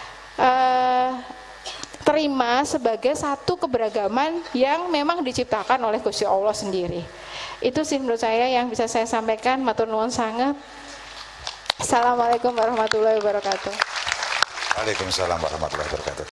terima sebagai satu keberagaman yang memang diciptakan oleh Gusti Allah sendiri. Itu sih menurut saya yang bisa saya sampaikan. Matur nuwun sangat. Assalamualaikum warahmatullahi wabarakatuh. Waalaikumsalam warahmatullahi wabarakatuh.